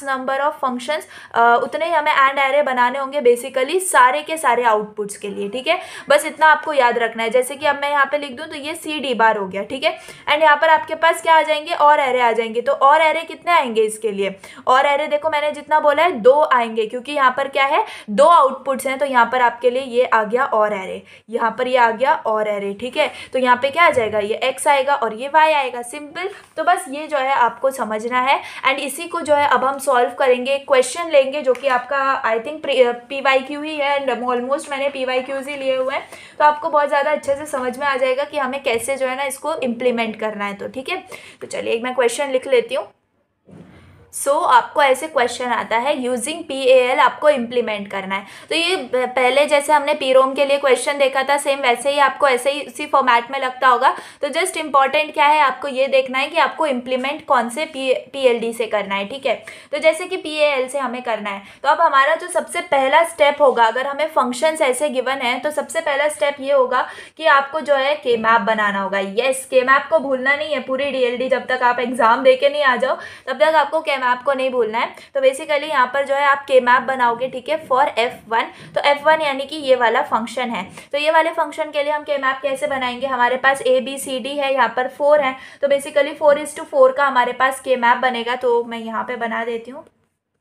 Speaker 1: of functions उतने ही हमें एंड एरे बनाने होंगे बेसिकली सारे के सारे आउटपुट्स के लिए, ठीक है। बस इतना आपको याद रखना है। जैसे कि अब मैं यहाँ पे लिख दूँ तो ये सी डी बार हो गया, ठीक है। एंड यहाँ पर आपके पास क्या आ जाएंगे, और एरे आ जाएंगे। तो और एरे कितने आएंगे इसके लिए, और एरे देखो मैंने जितना बोला है 2 आएंगे, क्योंकि यहाँ पर क्या है 2 आउटपुट्स हैं। तो यहाँ पर आपके लिए ये आ गया और एरे, यहाँ पर ये आ गया और एरे, ठीक है। तो यहाँ पे क्या आ जाएगा, ये x आएगा और ये y आएगा, सिंपल। तो बस ये जो है आपको समझना है। एंड इसी को जो है अब हम सॉल्व करेंगे, क्वेश्चन लेंगे जो कि आपका आई थिंक PYQ ही है। एंड ऑलमोस्ट मैंने PYQs ही लिए हुए हैं, तो आपको बहुत ज़्यादा अच्छे से समझ में आ जाएगा कि हमें कैसे जो है ना इसको इम्प्लीमेंट करना है। तो ठीक है, तो चलिए मैं क्वेश्चन लिख लेती हूँ। आपको ऐसे क्वेश्चन आता है यूजिंग PAL आपको इम्प्लीमेंट करना है। तो ये पहले जैसे हमने PROM के लिए क्वेश्चन देखा था, सेम वैसे ही आपको ऐसे ही उसी फॉर्मेट में लगता होगा। तो जस्ट इंपॉर्टेंट क्या है, आपको ये देखना है कि आपको इम्प्लीमेंट कौन से PLD से करना है, ठीक है। तो जैसे कि PAL से हमें करना है, तो अब हमारा जो सबसे पहला स्टेप होगा, अगर हमें फंक्शंस ऐसे गिवन है तो सबसे पहला स्टेप ये होगा कि आपको जो है के मैप बनाना होगा। येस, के मैप को भूलना नहीं है। पूरी DLD जब तक आप एग्जाम दे के नहीं आ जाओ तब तक आपको के मैप को नहीं भूलना है। तो बेसिकली यहाँ पर जो है आप के मैप बनाओगे, ठीक है, फॉर F1। तो F1 यानी कि ये वाला फंक्शन है। तो ये वाले फंक्शन के लिए हम के मैप कैसे बनाएंगे, हमारे पास ABCD है, यहाँ पर 4 है। तो बेसिकली 4:4 का हमारे पास के मैप बनेगा। तो मैं यहाँ पे बना देती हूँ,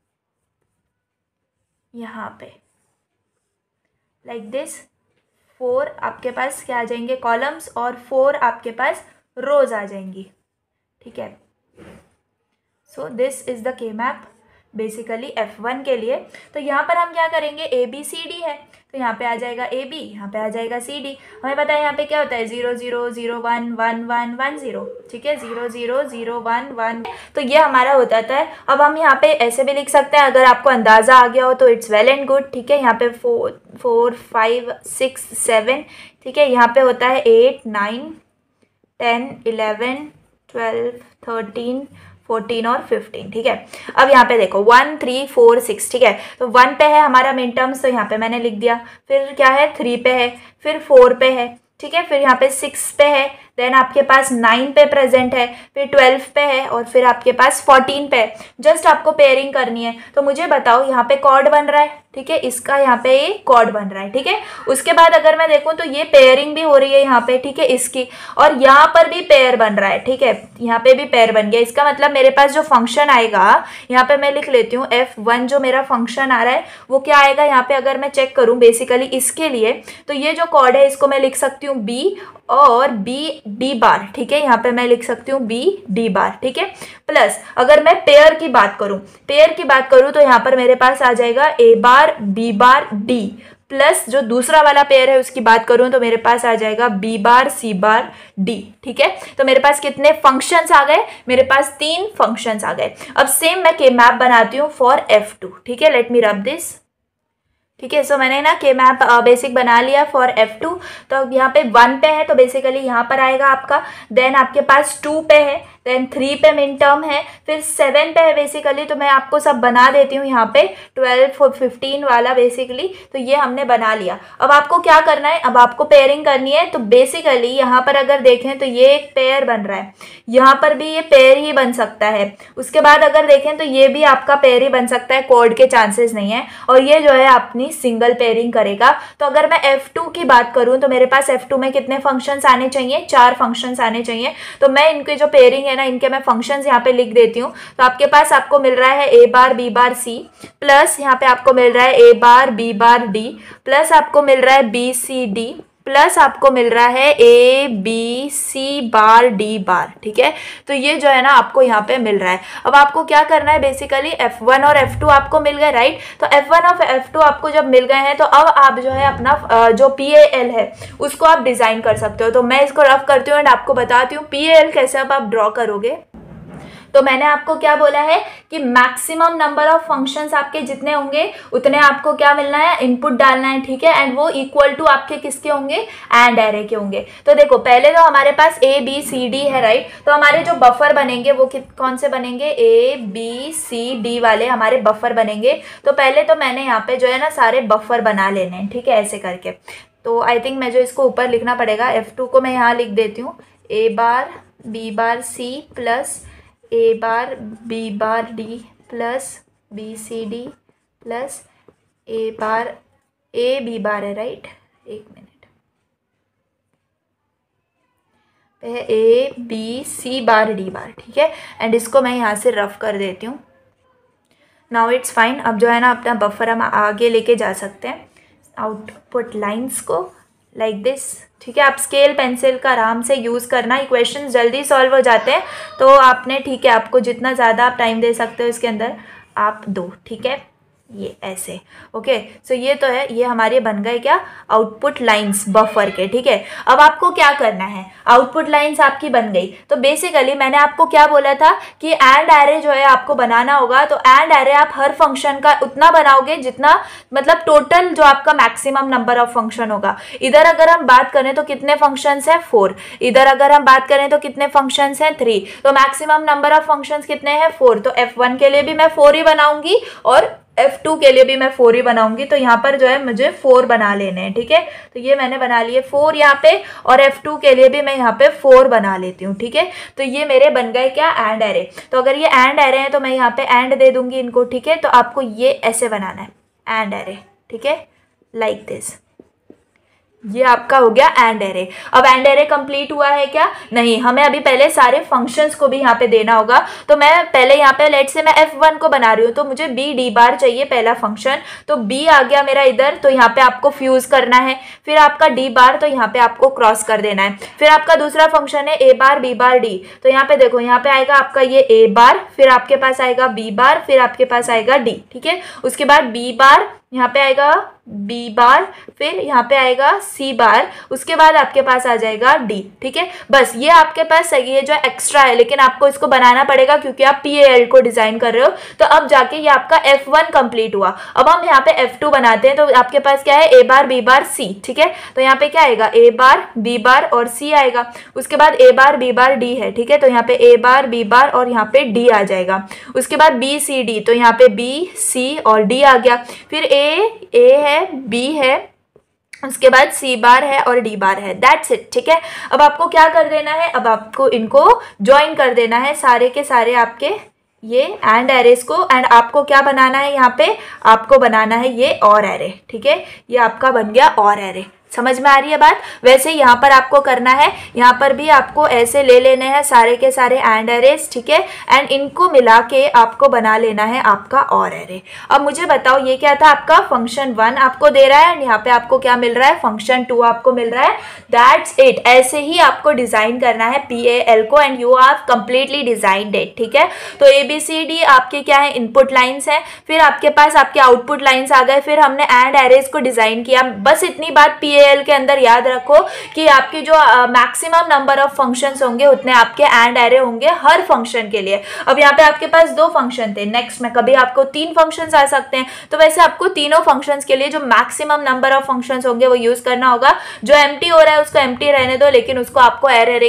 Speaker 1: यहाँ पे लाइक दिस। 4 आपके पास क्या आ जाएंगे, कॉलम्स, और 4 आपके पास रोज आ जाएंगी, ठीक है। So this is the K map basically F1 के लिए। तो यहाँ पर हम क्या करेंगे, ABCD है, तो यहाँ पे आ जाएगा AB, यहाँ पे आ जाएगा CD। हमें पता है यहाँ पे क्या होता है, 0 0 0 1 1 1 1 0, ठीक है, 0 0 0 1 1। तो ये हमारा हो जाता है। अब हम यहाँ पे ऐसे भी लिख सकते हैं, अगर आपको अंदाज़ा आ गया हो तो इट्स वेल एंड गुड, ठीक है। यहाँ पे 4 5 6 7, ठीक है। यहाँ पे होता है 8 9 10 11 12 13 14 और 15, ठीक है। अब यहाँ पे देखो 1 3 4 6, ठीक है। तो 1 पे है हमारा मिन टर्म्स, तो यहाँ पे मैंने लिख दिया। फिर क्या है, 3 पे है, फिर 4 पे है, ठीक है। फिर यहाँ पे 6 पे है, देन आपके पास 9 पे प्रेजेंट है, फिर 12 पे है, और फिर आपके पास 14 पे है। जस्ट आपको पेयरिंग करनी है। तो मुझे बताओ यहाँ पे कॉर्ड बन रहा है, ठीक है, इसका यहाँ पे ये कॉर्ड बन रहा है, ठीक है। उसके बाद अगर मैं देखूँ तो ये पेयरिंग भी हो रही है यहाँ पे, ठीक है, इसकी, और यहाँ पर भी पेयर बन रहा है, ठीक है। यहाँ पे भी पेयर बन गया। इसका मतलब मेरे पास जो फंक्शन आएगा, यहाँ पे मैं लिख लेती हूँ F1 जो मेरा फंक्शन आ रहा है वो क्या आएगा, यहाँ पे अगर मैं चेक करूँ बेसिकली इसके लिए, तो ये जो कॉर्ड है इसको मैं लिख सकती हूँ B और B बार, ठीक है। यहाँ पे मैं लिख सकती हूँ B बार, ठीक है। प्लस अगर मैं पेयर की बात करूँ तो यहाँ पर मेरे पास आ जाएगा A bar B bar D, plus जो दूसरा वाला पेयर है उसकी बात करूँ तो मेरे पास आ जाएगा B बार C बार D, ठीक है। तो मेरे पास कितने फंक्शंस आ गए, मेरे पास 3 फंक्शंस आ गए। अब सेम मैं के मैप बनाती हूँ फॉर F2, ठीक है। लेट मी रब दिस, ठीक है। सो मैंने ना के मैप बेसिक बना लिया फॉर F2। तो अब यहाँ पे 1 पे है तो बेसिकली यहाँ पर आएगा आपका, देन आपके पास 2 पे है, देन 3 पे मिन टर्म है, फिर 7 पे है बेसिकली। तो मैं आपको सब बना देती हूँ यहाँ पे 12 और 15 वाला बेसिकली। तो ये हमने बना लिया। अब आपको क्या करना है, अब आपको पेयरिंग करनी है। तो बेसिकली यहाँ पर अगर देखें तो ये एक पेयर बन रहा है, यहाँ पर भी ये पेयर ही बन सकता है। उसके बाद अगर देखें तो ये भी आपका पेयर ही बन सकता है, कॉर्ड के चांसेस नहीं है, और ये जो है अपनी सिंगल पेयरिंग करेगा। तो अगर मैं F2 की बात करूं तो मेरे पास F2 में कितने फंक्शंस आने चाहिए, 4 फंक्शंस आने चाहिए। तो मैं इनके जो पेयरिंग है ना, इनके मैं फंक्शंस यहाँ पे लिख देती हूँ। तो आपके पास आपको मिल रहा है A bar B bar C, plus यहाँ पे आपको मिल रहा है A bar B bar D, plus आपको मिल रहा है B C D, प्लस आपको मिल रहा है A B C bar D bar, ठीक है। तो ये जो है ना आपको यहाँ पे मिल रहा है। अब आपको क्या करना है, बेसिकली F1 और F2 आपको मिल गए, राइट। तो F1 और F2 आपको जब मिल गए हैं तो अब आप जो है अपना जो PAL है उसको आप डिज़ाइन कर सकते हो। तो मैं इसको रफ करती हूँ एंड आपको बताती हूँ PAL कैसे अब आप ड्रॉ करोगे। तो मैंने आपको क्या बोला है कि मैक्सिमम नंबर ऑफ फंक्शंस आपके जितने होंगे उतने आपको क्या मिलना है, इनपुट डालना है, ठीक है। एंड वो इक्वल टू आपके किसके होंगे, एंड एरे के होंगे। तो देखो पहले तो हमारे पास ABCD है, राइट। तो हमारे जो बफर बनेंगे वो कौन से बनेंगे, ABCD वाले हमारे बफर बनेंगे। तो पहले तो मैंने यहाँ पे जो है ना सारे बफर बना लेने हैं, ठीक है, ऐसे करके। तो आई थिंक मैं जो इसको ऊपर लिखना पड़ेगा, F2 को मैं यहाँ लिख देती हूँ, A bar B bar C plus A bar B bar D plus BCD plus A bar AB bar है, राइट, एक minute, ABC bar D bar, ठीक है। एंड इसको मैं यहाँ से रफ कर देती हूँ। Now it's fine. अब जो है ना अपना बफर हम आगे लेके जा सकते हैं आउटपुट लाइंस को लाइक दिस, ठीक है। आप स्केल पेंसिल का आराम से यूज़ करना, इक्वेशंस जल्दी सॉल्व हो जाते हैं। तो आपने, ठीक है, आपको जितना ज़्यादा आप टाइम दे सकते हो इसके अंदर आप दो, ठीक है, ये ऐसे, ओके। सो ये तो है, ये हमारे बन गए क्या, आउटपुट लाइंस बफर के, ठीक है। अब आपको क्या करना है, आउटपुट लाइंस आपकी बन गई, तो बेसिकली मैंने आपको क्या बोला था कि एंड एरे जो है आपको बनाना होगा। तो एंड एरे आप हर फंक्शन का उतना बनाओगे जितना, मतलब टोटल जो आपका मैक्सिमम नंबर ऑफ फंक्शन होगा। इधर अगर हम बात करें तो कितने फंक्शंस हैं, 4। इधर अगर हम बात करें तो कितने फंक्शंस हैं, 3। तो मैक्सिमम नंबर ऑफ फंक्शंस कितने हैं, 4। तो F1 के लिए भी मैं 4 ही बनाऊंगी और F2 के लिए भी मैं 4 ही बनाऊंगी। तो यहाँ पर जो है मुझे 4 बना लेने हैं, ठीक है। तो ये मैंने बना लिए 4 यहाँ पे, और F2 के लिए भी मैं यहाँ पे 4 बना लेती हूँ, ठीक है। तो ये मेरे बन गए क्या, एंड एरे। तो अगर ये एंड एरे हैं तो मैं यहाँ पे एंड दे दूंगी इनको, ठीक है। तो आपको ये ऐसे बनाना है एंड एरे, ठीक है, लाइक दिस। ये आपका हो गया एंड एरे। अब एंड एरे कंप्लीट हुआ है क्या, नहीं, हमें अभी पहले सारे फंक्शंस को भी यहाँ पे देना होगा। तो मैं पहले यहाँ पे लेट से मैं F1 को बना रही हूँ, तो मुझे B D बार चाहिए पहला फंक्शन। तो B आ गया मेरा इधर, तो यहाँ पे आपको फ्यूज करना है। फिर आपका D बार, तो यहाँ पे आपको क्रॉस कर देना है। फिर आपका दूसरा फंक्शन है A bar B bar D। तो यहाँ पे देखो, यहाँ पे आएगा आपका ये A बार, फिर आपके पास आएगा B बार, फिर आपके पास आएगा D, ठीक है। उसके बाद B बार, यहाँ पे आएगा B बार, फिर यहाँ पे आएगा C बार, उसके बाद आपके पास आ जाएगा D, ठीक है। बस ये आपके पास सही है, जो एक्स्ट्रा है, लेकिन आपको इसको बनाना पड़ेगा क्योंकि आप PAL को डिजाइन कर रहे हो। तो अब जाके ये आपका F1 कंप्लीट हुआ। अब हम यहाँ पे F2 बनाते हैं। तो आपके पास क्या है, A bar B bar C, ठीक है। तो यहाँ पे क्या आएगा, A बार B बार और C आएगा। उसके बाद A bar B bar D है, ठीक है। तो यहाँ पे A बार B बार और यहाँ पे D आ जाएगा। उसके बाद B C D, तो यहाँ पे B C और D आ गया। फिर A है, B है, उसके बाद C बार है और D बार है। दैट्स इट, ठीक है। अब आपको क्या कर देना है, अब आपको इनको ज्वाइन कर देना है सारे के सारे आपके ये एंड एरेस को। एंड आपको क्या बनाना है, यहाँ पे आपको बनाना है ये और एरे, ठीक है। ये आपका बन गया और एरे। समझ में आ रही है बात। वैसे यहाँ पर आपको करना है, यहाँ पर भी आपको ऐसे ले लेने हैं सारे के सारे एंड एरेस, ठीक है। एंड इनको मिला के आपको बना लेना है आपका और एरे। अब मुझे बताओ, ये क्या था आपका फंक्शन 1 आपको दे रहा है, एंड यहाँ पे आपको क्या मिल रहा है, फंक्शन 2 आपको मिल रहा है। That's it. ऐसे ही आपको डिजाइन करना है PAL को, and you have completely designed it, ठीक है। तो ABCD आपके क्या है, इनपुट लाइन्स है। फिर आपके पास आपके आउटपुट लाइन्स आ गए। फिर हमने एंड एरेस को डिजाइन किया। बस इतनी बात PAL के अंदर याद रखो कि आपकी जो मैक्सिमम नंबर ऑफ फंक्शंस होंगे उतने आपके एंड एरे होंगे हर फंक्शन के लिए। अब यहाँ पे आपके पास 2 फंक्शन थे, नेक्स्ट में कभी आपको 3 फंक्शंस आ सकते हैं। तो वैसे आपको तीनों फंक्शंस के लिए जो मैक्सिमम नंबर ऑफ फंक्शंस होंगे वो यूज करना होगा। जो एम्प्टी हो रहा है उसको एम्प्टी रहने दो, लेकिन उसको आपको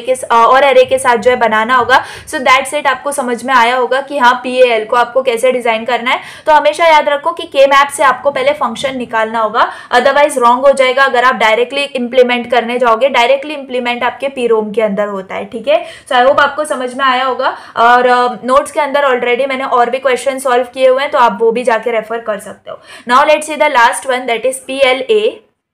Speaker 1: और एरे के साथ जो है बनाना होगा। So that's it. आपको समझ में आया होगा कि हाँ PAL को आपको कैसे डिजाइन करना है। तो हमेशा याद रखो कि के मैप से आपको पहले फंक्शन निकालना होगा, अदरवाइज रॉन्ग हो जाएगा अगर आप डायरेक्टली इंप्लीमेंट करने जाओगे। डायरेक्टली इंप्लीमेंट आपके PROM के अंदर होता है, ठीक है। सो आई होप आपको समझ में आया होगा। और नोट्स के अंदर ऑलरेडी मैंने और भी क्वेश्चन सॉल्व किए हुए हैं, तो आप वो भी जाके रेफर कर सकते हो। Now let's see the last one, that is PLA।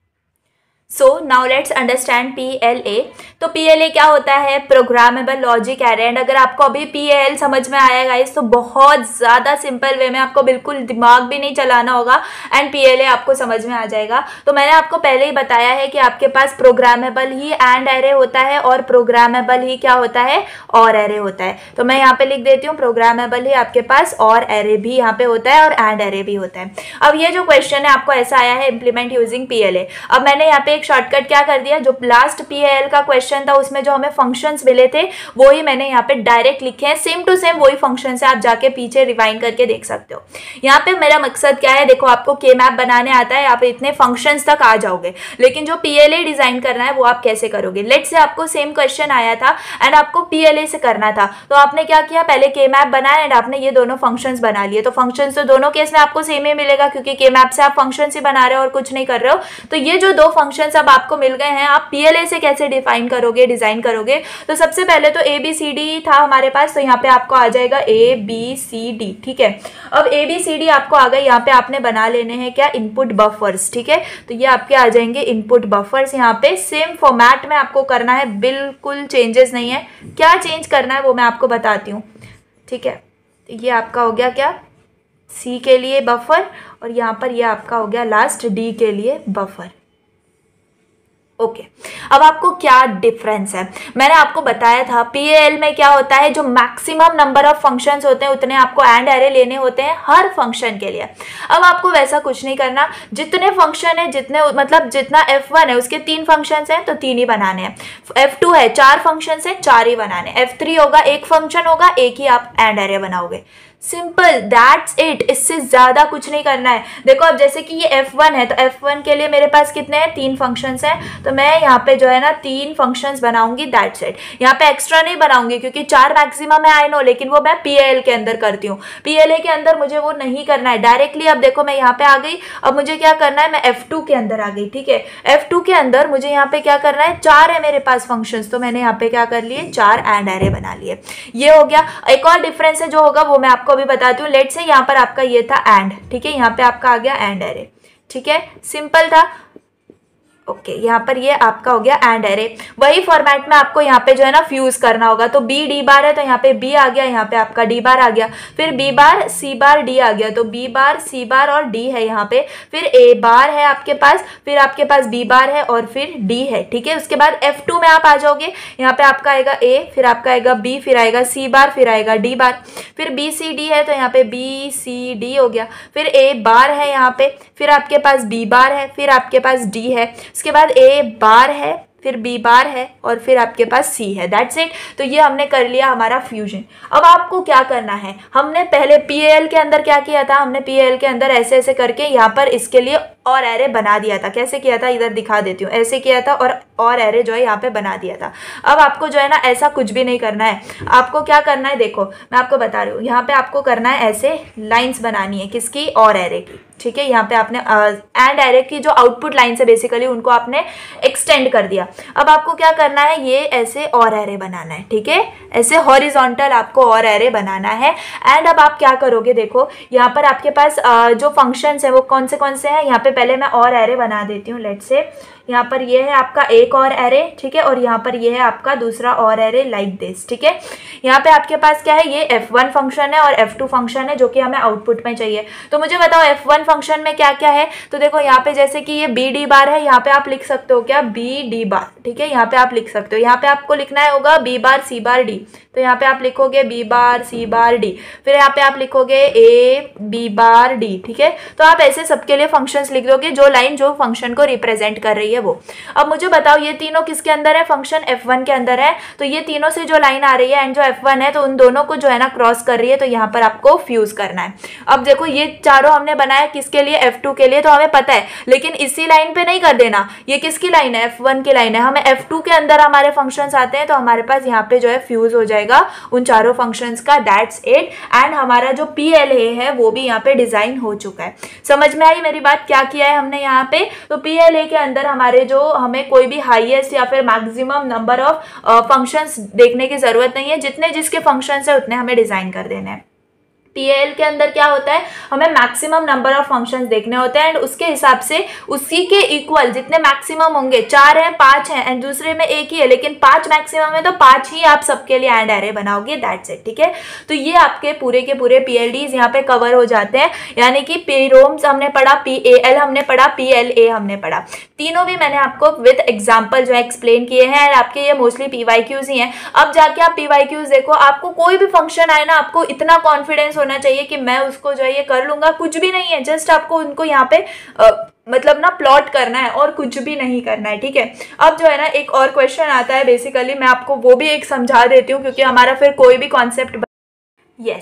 Speaker 1: So now let's understand PLA। तो PLA क्या होता है, प्रोग्रामेबल लॉजिक एरे। एंड अगर आपको अभी PAL समझ में आया गाइस, तो बहुत ज़्यादा सिंपल वे में, आपको बिल्कुल दिमाग भी नहीं चलाना होगा एंड PLA आपको समझ में आ जाएगा। तो मैंने आपको पहले ही बताया है कि आपके पास प्रोग्रामेबल ही एंड एरे होता है और प्रोग्रामेबल ही क्या होता है, और एरे होता है। तो मैं यहाँ पे लिख देती हूँ, प्रोग्रामेबल ही आपके पास और एरे भी यहाँ पे होता है और एंड एरे भी होता है। अब ये जो क्वेश्चन है आपको ऐसा आया है, इम्प्लीमेंट यूजिंग PLA। अब मैंने यहाँ पे एक शॉर्टकट क्या कर दिया, जो लास्ट PAL का क्वेश्चन था उसमें जो हमें फंक्शंस मिले थे वो ही मैंने यहाँ पे डायरेक्ट लिखे हैं। सेम टू सेम वही फंक्शंस है, आप जाके पीछे रिवाइंड करके देख सकते हो। यहाँ पे मेरा मकसद क्या है, देखो आपको के मैप बनाने आता है, आप इतने फंक्शंस तक आ जाओगे, लेकिन जो PLA डिजाइन करना है वो आप कैसे करोगे। लेट्स से आपको सेम क्वेश्चन आया था एंड आपको PLA से करना था, तो आपने क्या किया, पहले के मैप बनाया एंड आपने ये दोनों फंक्शंस बना लिए। तो फंक्शंस तो दोनों केस में आपको सेम ही मिलेगा, क्योंकि के मैप से आप फंक्शंस ही बना रहे हो और कुछ नहीं कर रहे हो। तो ये जो 2 फंक्शंस फंक्शंस अब आपको मिल गए हैं, आप PLA से कैसे डिफाइन करोगे, डिजाइन करोगे। तो सबसे पहले तो ABCD था हमारे पास, तो यहाँ पे आपको आ जाएगा ABCD, ठीक है। अब ABCD आपको आ गई, यहाँ पे आपने बना लेने हैं क्या, इनपुट बफर्स, ठीक है। तो ये आपके आ जाएंगे इनपुट बफर्स, यहाँ पे सेम फॉर्मेट में आपको करना है, बिल्कुल चेंजेस नहीं है। क्या चेंज करना है वो मैं आपको बताती हूँ, ठीक है। ये आपका हो गया क्या, C के लिए बफर, और यहाँ पर ये आपका हो गया लास्ट D के लिए बफर। ओके अब आपको क्या डिफरेंस है, मैंने आपको बताया था PAL में क्या होता है, जो मैक्सिमम नंबर ऑफ फंक्शंस होते हैं उतने आपको एंड एरे लेने होते हैं हर फंक्शन के लिए। अब आपको वैसा कुछ नहीं करना, जितने फंक्शन है, जितने मतलब जितना F1 है उसके 3 फंक्शंस हैं तो 3 ही बनाने हैं, F2 है 4 फंक्शंस हैं 4 ही बनाने, F3 होगा 1 फंक्शन होगा 1 ही आप एंड एरे बनाओगे। सिंपल, दैट्स इट, इससे ज्यादा कुछ नहीं करना है। देखो अब जैसे कि ये F1 है, तो F1 के लिए मेरे पास कितने हैं, 3 फंक्शंस हैं, तो मैं यहाँ पे जो है ना 3 फंक्शंस बनाऊंगी, दैट्स इट। यहाँ पे एक्स्ट्रा नहीं बनाऊंगी क्योंकि 4 मैक्सिमम है आई नो, लेकिन वो मैं PAL के अंदर करती हूँ, PLA के अंदर मुझे वो नहीं करना है डायरेक्टली। अब देखो मैं यहाँ पे आ गई, अब मुझे क्या करना है, मैं F2 के अंदर आ गई, ठीक है। F2 के अंदर मुझे यहाँ पे क्या करना है, 4 है मेरे पास फंक्शंस, तो मैंने यहाँ पे क्या कर लिए, 4 एंड एरे बना लिए। ये हो गया। एक और डिफरेंस है जो होगा वो मैं आपको अभी बताती हूँ। लेट से यहाँ पर आपका ये था एंड, ठीक है, यहाँ पे आपका आ गया एंड एरे, ठीक है, सिंपल था। ओके यहाँ पर ये आपका हो गया एंड एरे, वही फॉर्मेट में आपको यहाँ पे जो है ना फ्यूज करना होगा। तो B D बार है तो यहाँ पे B आ गया, यहाँ पे आपका D बार आ गया, फिर B बार C बार D आ गया, तो B बार C बार और D है यहाँ पे, फिर A बार है आपके पास, फिर आपके पास B बार है और फिर D है, ठीक है। उसके बाद F2 में आप आ जाओगे, यहाँ पे आपका आएगा A, फिर आपका आएगा B, फिर आएगा C बार, फिर आएगा D बार, फिर B C D है तो यहाँ पे B C D हो गया, फिर A बार है यहाँ पे, फिर आपके पास B बार है, फिर आपके पास D है, उसके बाद A बार है, फिर B बार है और फिर आपके पास C है, दैट्स इट। तो ये हमने कर लिया हमारा फ्यूजन। अब आपको क्या करना है, हमने पहले PAL के अंदर क्या किया था, हमने PAL के अंदर ऐसे ऐसे करके यहाँ पर इसके लिए और एरे बना दिया था। कैसे किया था, इधर दिखा देती हूँ, ऐसे किया था और एरे जो है यहाँ पे बना दिया था। अब आपको जो है ना ऐसा कुछ भी नहीं करना है, आपको क्या करना है, देखो मैं आपको बता रही हूँ, यहाँ पे आपको करना है ऐसे लाइंस बनानी है, किसकी, और एरे की, ठीक है। यहाँ पे आपने एंड एरे की जो आउटपुट लाइन्स है बेसिकली उनको आपने एक्सटेंड कर दिया। अब आपको क्या करना है, ये ऐसे और एरे बनाना है, ठीक है, ऐसे हॉरिजॉन्टल आपको और एरे बनाना है। एंड अब आप क्या करोगे, देखो यहाँ पर आपके पास जो फंक्शंस है वो कौन से हैं, यहाँ पे पहले मैं और एरे बना देती हूँ। लेट्स से यहाँ पर ये है आपका एक और एरे, ठीक है, और यहाँ पर ये है आपका दूसरा और एरे लाइक दिस, ठीक है। यहाँ पे आपके पास क्या है, ये F1 फंक्शन है और F2 फंक्शन है जो कि हमें आउटपुट में चाहिए। तो मुझे बताओ F1 फंक्शन में क्या क्या है, तो देखो यहाँ पे जैसे कि ये B D बार है, यहाँ पे आप लिख सकते हो क्या, B D बार, ठीक है, यहाँ पे आप लिख सकते हो। यहाँ पे आपको लिखना है होगा B बार C बार D, तो यहाँ पे आप लिखोगे B बार C बार D, फिर यहाँ पे आप लिखोगे A B बार D, ठीक है। तो आप ऐसे सबके लिए फंक्शंस लिख दोगे, जो लाइन जो फंक्शन को रिप्रेजेंट कर रही है वो। अब मुझे बताओ ये तीनों किसके अंदर है, फंक्शन F1 के अंदर है, तो ये तीनों से जो लाइन आ रही है एंड जो F1 है तो उन दोनों को जो है ना क्रॉस कर रही है, तो यहाँ पर आपको फ्यूज करना है। अब देखो ये चारों हमने बनाया किसके लिए, F2 के लिए, तो हमें पता है, लेकिन इसी लाइन पे नहीं कर देना, ये किसकी लाइन है, F1 की लाइन है। हमें F2 के अंदर हमारे फंक्शंस आते हैं तो हमारे पास यहाँ पे जो है फ्यूज हो जाएगा उन चारों फंक्शंस का, दैट्स इट। एंड हमारा जो PLA है वो भी यहाँ पे डिजाइन हो चुका है। समझ में आई मेरी बात, क्या किया है हमने यहाँ पे, तो PLA के अंदर हमारे जो हमें कोई भी हाईएस्ट या फिर मैक्सिमम नंबर ऑफ फंक्शंस देखने की जरूरत नहीं है, जितने जिसके फंक्शंस है उतने हमें डिजाइन कर देने हैं। PAL के अंदर क्या होता है, हमें मैक्सिमम नंबर ऑफ फंक्शंस देखने होते हैं एंड उसके हिसाब से उसी के इक्वल जितने मैक्सिमम होंगे, 4 हैं 5 हैं एंड दूसरे में एक ही है लेकिन 5 मैक्सिमम है तो 5 ही आप सबके लिए एंड एरे बनाओगे, दैट्स इट, ठीक है। तो ये आपके पूरे के पूरे PLDs यहाँ पे कवर हो जाते हैं, यानी कि PROMs हमने पढ़ा, PAL हमने पढ़ा, PLA हमने पढ़ा, तीनों भी मैंने आपको विद एग्जाम्पल जो है एक्सप्लेन किए हैं एंड आपके ये मोस्टली PYQs ही हैं। अब जाके आप PYQs देखो, आपको कोई भी फंक्शन आए ना, आपको इतना कॉन्फिडेंस होना चाहिए कि मैं उसको जो है ये कर लूंगा, कुछ भी नहीं है, जस्ट आपको उनको यहाँ पे मतलब ना प्लॉट करना है और कुछ भी नहीं करना है, ठीक है। अब जो है ना एक और क्वेश्चन आता है, बेसिकली मैं आपको वो भी एक समझा देती हूँ क्योंकि हमारा फिर कोई भी कॉन्सेप्ट, यस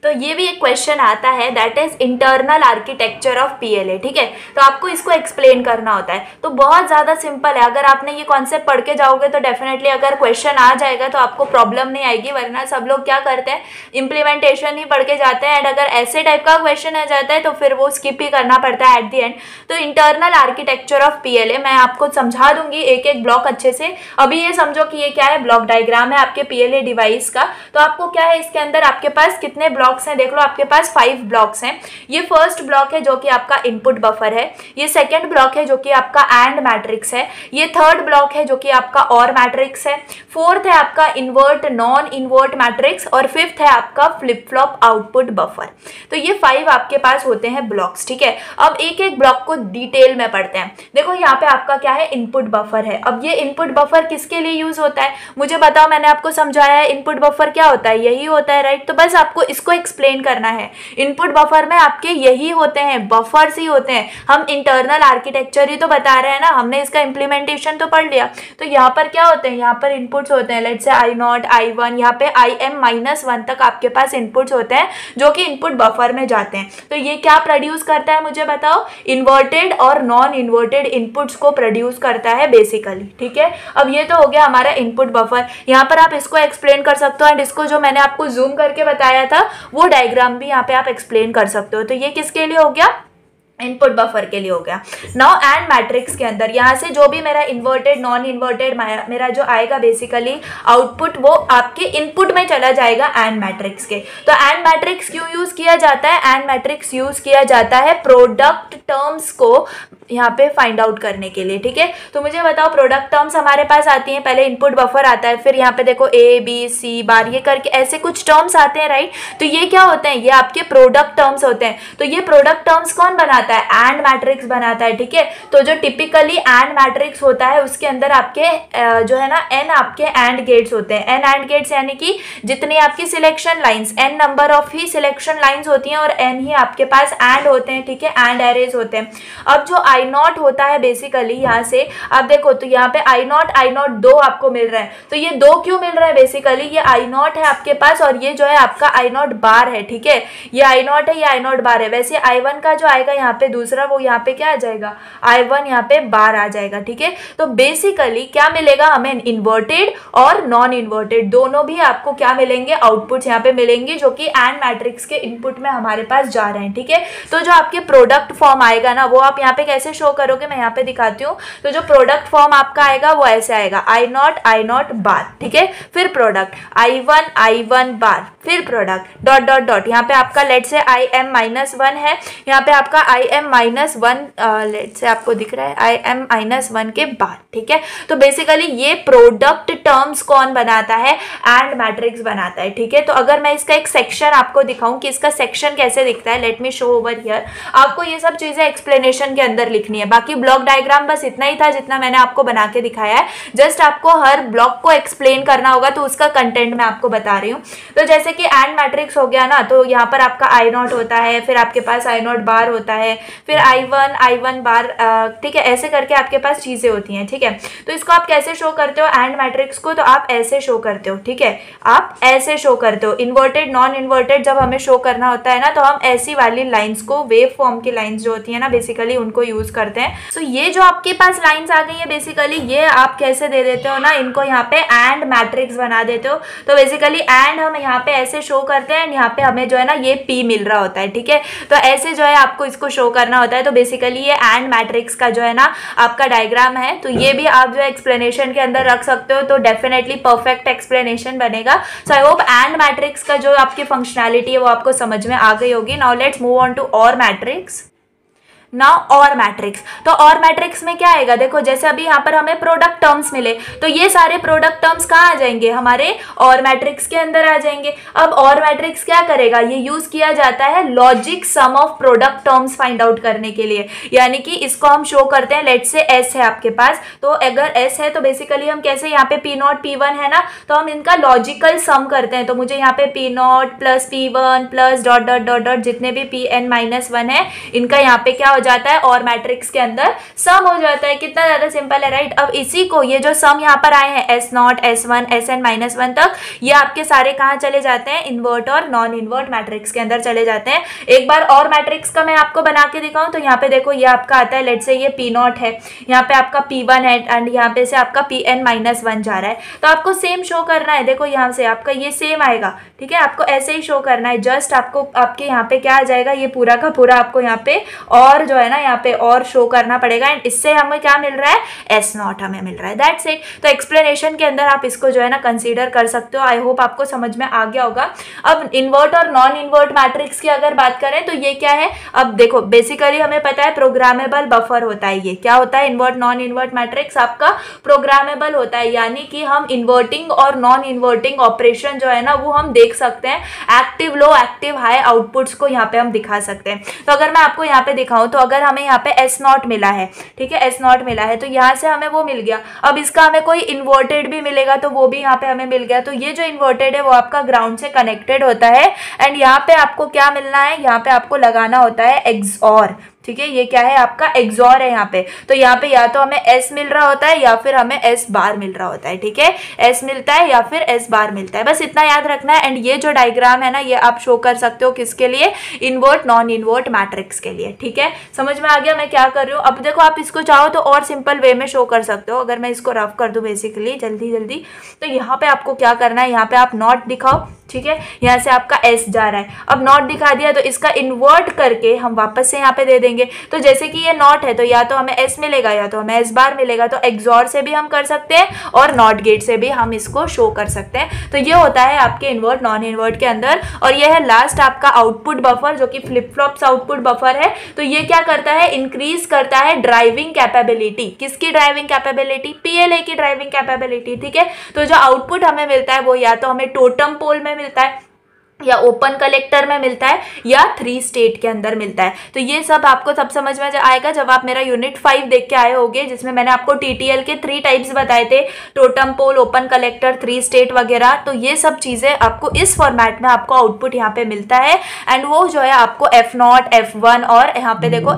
Speaker 1: तो ये भी एक क्वेश्चन आता है, that is internal architecture of PLA, ठीक है। तो आपको इसको एक्सप्लेन करना होता है। तो बहुत ज़्यादा सिंपल है, अगर आपने ये कॉन्सेप्ट पढ़ के जाओगे तो डेफिनेटली अगर क्वेश्चन आ जाएगा तो आपको प्रॉब्लम नहीं आएगी, वरना सब लोग क्या करते हैं, इम्प्लीमेंटेशन ही पढ़ के जाते हैं, एंड अगर ऐसे टाइप का क्वेश्चन आ जाता है तो फिर वो स्किप ही करना पड़ता है एट द एंड। तो इंटरनल आर्किटेक्चर ऑफ पीएलए मैं आपको समझा दूंगी एक एक ब्लॉक अच्छे से। अभी ये समझो कि ये क्या है, ब्लॉक डायग्राम है आपके पीएलए डिवाइस का। तो आपको क्या है, इसके अंदर आपके पास कितने ब्लॉक्स हैं, देख लो आपके पास 5 ब्लॉक्स हैं। ये फर्स्ट ब्लॉक है जो कि आपका इनपुट बफर है, ये सेकंड ब्लॉक है जो कि आपका एंड मैट्रिक्स है, ये थर्ड ब्लॉक है जो कि आपका और मैट्रिक्स है, फोर्थ है आपका इन्वर्ट नॉन इन्वर्ट मैट्रिक्स, और फिफ्थ है आपका फ्लिप फ्लॉप आउटपुट बफर। तो ये 5 आपके पास होते हैं ब्लॉक्स, ठीक है। अब एक एक ब्लॉक को डिटेल में पढ़ते हैं। देखो यहाँ पे आपका क्या है, इनपुट बफर है। अब ये इनपुट बफर किसके लिए यूज होता है, मुझे बताओ, मैंने आपको समझाया है इनपुट बफर क्या होता है, यही होता है, राइट। तो बस आपको इसको एक्सप्लेन करना है। इनपुट बफर में आपके यही होते हैं, बफर्स ही होते हैं। हम इंटरनल आर्किटेक्चर ही तो बता रहे हैं ना, हमने इसका इंप्लीमेंटेशन तो पढ़ लिया। तो यहाँ पर क्या होते हैं, यहाँ पर इनपुट्स होते हैं, लेट्स से I0, I1, यहाँ पे IM-1 तक आपके पास इनपुट्स होते हैं जो कि इनपुट बफर में जाते हैं। तो ये क्या प्रोड्यूस करता है, मुझे बताओ, इन्वर्टेड और नॉन इन्वर्टेड इनपुट्स को प्रोड्यूस करता है बेसिकली, ठीक है। अब ये तो हो गया हमारा इनपुट बफर। यहाँ पर आप इसको एक्सप्लेन कर सकते हो, एंड इसको जो मैंने आपको जूम करके बताया था वो डायग्राम भी यहाँ पे आप एक्सप्लेन कर सकते हो। तो ये किसके लिए हो गया, इनपुट बफर के लिए हो गया। नाउ एंड मैट्रिक्स के अंदर यहाँ से जो भी मेरा इन्वर्टेड नॉन इन्वर्टेड मेरा जो आएगा बेसिकली आउटपुट, वो आपके इनपुट में चला जाएगा एंड मैट्रिक्स के। तो एंड मैट्रिक्स क्यों यूज किया जाता है, एंड मैट्रिक्स यूज किया जाता है प्रोडक्ट टर्म्स को यहाँ पे फाइंड आउट करने के लिए, ठीक है। तो मुझे बताओ, प्रोडक्ट टर्म्स हमारे पास आती हैं, पहले इनपुट बफर आता है, फिर यहाँ पे देखो A, B, C बार ये करके ऐसे कुछ टर्म्स आते हैं, राइट। तो ये क्या होते हैं, ये आपके प्रोडक्ट टर्म्स होते हैं। तो ये प्रोडक्ट टर्म्स कौन बनाता है, एंड मैट्रिक्स बनाता है, ठीक है। तो जो टिपिकली एंड मैट्रिक्स होता है उसके अंदर आपके जो है ना n आपके एंड गेट्स होते हैं। n एंड गेट्स यानी कि जितनी आपकी selection lines, n number of ही सिलेक्शन लाइंस होती हैं और n ही आपके पास एंड होते हैं, ठीक है, एंड एरेज होते हैं। अब जो I0 होता है बेसिकली, यहाँ से आप देखो तो यहाँ पे I0 2 आपको मिल रहा है। तो ये 2 क्यों मिल रहा है, बेसिकली ये I0 है आपके पास और ये जो है आपका I0 बार है, ठीक है। ये I0 है, ये I0 बार है। वैसे I1 का जो आएगा यहाँ पे दूसरा, वो यहाँ पे क्या आ जाएगा, I1 यहाँ पे बार आ जाएगा, ठीक है। तो बेसिकली क्या मिलेगा हमें, इन्वर्टेड और नॉन इन्वर्टेड दोनों भी आपको क्या मिलेंगे, आउटपुट्स यहाँ पे मिलेंगे जो कि एंड मैट्रिक्स के इनपुट में हमारे पास जा रहे हैं, ठीक है। तो जो आपके प्रोडक्ट फॉर्म आएगा ना, वो आप यहाँ पे कैसे शो करोगे, मैं यहाँ पे दिखाती हूँ। तो जो प्रोडक्ट फॉर्म आपका आएगा वो ऐसे आएगा, I0 बार, ठीक है, फिर प्रोडक्ट I1 बार, फिर प्रोडक्ट डॉट डॉट डॉट। यहाँ पे आपका लेट से IM-1 है, यहाँ पे आपका IM-1 लेट से आपको दिख रहा है IM-1 के बाद, ठीक है। तो बेसिकली ये प्रोडक्ट टर्म्स कौन बनाता है, एंड मैट्रिक्स बनाता है, ठीक है। तो अगर मैं इसका एक सेक्शन आपको दिखाऊं कि इसका सेक्शन कैसे दिखता है, let me show over here. आपको ये सब चीजें एक्सप्लेनेशन के अंदर लिखनी है। बाकी ब्लॉक डायग्राम बस इतना ही था जितना मैंने आपको बना के दिखाया है। जस्ट आपको हर ब्लॉक को एक्सप्लेन करना होगा, तो उसका कंटेंट मैं आपको बता रही हूँ। तो जैसे कि एंड मैट्रिक्स हो गया ना, तो यहाँ पर आपका I0 होता है, फिर आपके पास I0 बार होता है, फिर I1 बार, ठीक है, ऐसे करके आपके पास चीजें होती हैं, ठीक है। तो इसको आप कैसे शो करते हो एंड मैट्रिक्स को, तो आप ऐसे शो करते हो, ठीक है, आप ऐसे शो करते हो। इन्वर्टेड नॉन इन्वर्टेड जब हमें शो करना होता है ना, तो हम ऐसी वाली लाइंस को, वेव फॉर्म की लाइंस जो होती है ना बेसिकली, उनको यूज करते हैं। सो ये जो आपके पास लाइंस आ गई है बेसिकली, ये आप कैसे दे देते हो ना, इनको यहाँ पे एंड मैट्रिक्स बना देते हो। तो बेसिकली एंड हम यहाँ पे ऐसे शो करते हैं, यहाँ पे हमें जो है ना ये P मिल रहा होता है, ठीक है। तो ऐसे जो है आपको इसको शो करना होता है। तो बेसिकली ये एंड मैट्रिक्स का जो है ना आपका डायग्राम है। तो ये भी आप जो एक्सप्लेनेशन के अंदर रख सकते हो, तो डेफिनेटली परफेक्ट एक्सप्लेनेशन बनेगा। So I hope and matrix का जो आपकी फंक्शनैलिटी है वो आपको समझ में आ गई होगी। Now let's move on to or matrix. Now or matrix, तो और मैट्रिक्स में क्या आएगा, देखो जैसे अभी यहाँ पर हमें प्रोडक्ट टर्म्स मिले, तो ये सारे प्रोडक्ट टर्म्स कहाँ आ जाएंगे, हमारे और मैट्रिक्स के अंदर आ जाएंगे। अब और मैट्रिक्स क्या करेगा, ये यूज किया जाता है logic sum of product terms find out करने के लिए। यानी कि इसको हम शो करते हैं, लेट से S है आपके पास, तो अगर S है तो बेसिकली हम कैसे, यहाँ पे P0 P1 है ना, तो हम इनका लॉजिकल सम करते हैं। तो मुझे यहाँ पे P0 plus P1 plus dot dot dot dot जितने भी Pn-1 है, इनका यहाँ पे क्या हो जाता है और मैट्रिक्स के अंदर सम हो जाता है। कितना ज्यादा सिंपल है, राइट। अब इसी को ये जो सम यहाँ पर आए हैं S0, S1, Sn-1 तक, ये आपके सारे कहाँ चले जाते हैं, इन्वर्ट और नॉन इन्वर्ट मैट्रिक्स के अंदर चले जाते हैं। एक बार और मैट्रिक्स का मैं आपको बना के दिखाऊं तो यहाँ पे देखो ये आपका आता है, लेट्स से ये P0 है, यहाँ पे आपका P1 है एंड यहाँ पे से आपका Pn-1 जा रहा है। तो आपको सेम शो करना है, देखो यहाँ से आपका ये सेम आएगा, ठीक है। आपको ऐसे ही शो करना है, जस्ट आपको आपके यहाँ पे क्या आ जाएगा, ये पूरा का पूरा आपको यहाँ पे और जो है ना यहाँ पे और शो करना पड़ेगा एंड इससे हमें क्या मिल रहा है, S0 हमें मिल रहा है। That's it. तो एक्सप्लेनेशन के अंदर आप इसको जो है ना कंसीडर कर सकते हो। आई होप आपको समझ में आ गया होगा। अब इन्वर्ट और नॉन इन्वर्ट मैट्रिक्स की अगर बात करें तो ये क्या है, अब देखो बेसिकली हमें पता है प्रोग्रामेबल बफर होता है। ये क्या होता है, इन्वर्ट नॉन इन्वर्ट मैट्रिक्स आपका प्रोग्रामेबल होता है, यानी कि हम इन्वर्टिंग और नॉन इन्वर्टिंग ऑपरेशन जो है ना वो हम देख सकते हैं, active low active high outputs को यहाँ पे हम दिखा सकते हैं। तो अगर मैं आपको यहाँ पे दिखाऊं तो अगर हमें यहाँ पे S0 मिला है, ठीक है, S0 मिला है तो यहाँ से हमें वो मिल गया। अब इसका हमें कोई इन्वर्टेड भी मिलेगा तो वो भी यहाँ पे हमें मिल गया। तो ये जो इन्वर्टेड है वो आपका ग्राउंड से कनेक्टेड होता है एंड यहाँ पे आपको क्या मिलना है, यहाँ पे आपको लगाना होता है XOR, ठीक है। ये क्या है, आपका XOR है यहाँ पे। तो यहाँ पे या तो हमें S मिल रहा होता है या फिर हमें S बार मिल रहा होता है, ठीक है। S मिलता है या फिर S बार मिलता है, बस इतना याद रखना है। एंड ये जो डायग्राम है ना ये आप शो कर सकते हो किसके लिए, इन्वर्ट नॉन इन्वर्ट मैट्रिक्स के लिए, ठीक है। समझ में आ गया मैं क्या कर रही हूँ। अब देखो आप इसको चाहो तो और सिंपल वे में शो कर सकते हो। अगर मैं इसको रफ कर दूँ बेसिकली जल्दी जल्दी, तो यहाँ पे आपको क्या करना है, यहाँ पे आप नॉट दिखाओ, ठीक है। यहाँ से आपका S जा रहा है, अब नॉट दिखा दिया तो इसका इन्वर्ट करके हम वापस से यहाँ पे दे देंगे। तो जैसे कि ये नॉट है तो या तो हमें S मिलेगा या तो हमें S बार मिलेगा। तो XOR से भी हम कर सकते हैं और नॉट गेट से भी हम इसको शो कर सकते हैं। तो ये होता है आपके इन्वर्ट नॉन इन्वर्ट के अंदर। और ये है लास्ट आपका आउटपुट बफर जो कि फ्लिप फ्लॉप्स आउटपुट बफर है। तो ये क्या करता है, इंक्रीज करता है ड्राइविंग कैपेबिलिटी। किसकी ड्राइविंग कैपेबिलिटी, PLA की ड्राइविंग कैपेबिलिटी, ठीक है। तो जो आउटपुट हमें मिलता है वो या तो हमें टोटम पोल में मिलता है या ओपन कलेक्टर में मिलता है या 3 स्टेट के अंदर मिलता है। तो ये सब आपको तब समझ में आएगा जब आप मेरा यूनिट 5 देख के आए होंगे, जिसमें मैंने आपको TTL के 3 टाइप्स बताए थे, totem pole, open collector, 3 state वगैरह। तो ये सब चीजें आपको इस फॉर्मेट में आपको आउटपुट यहाँ पे मिलता है एंड वो जो है आपको F0, F1 और यहाँ पे देखो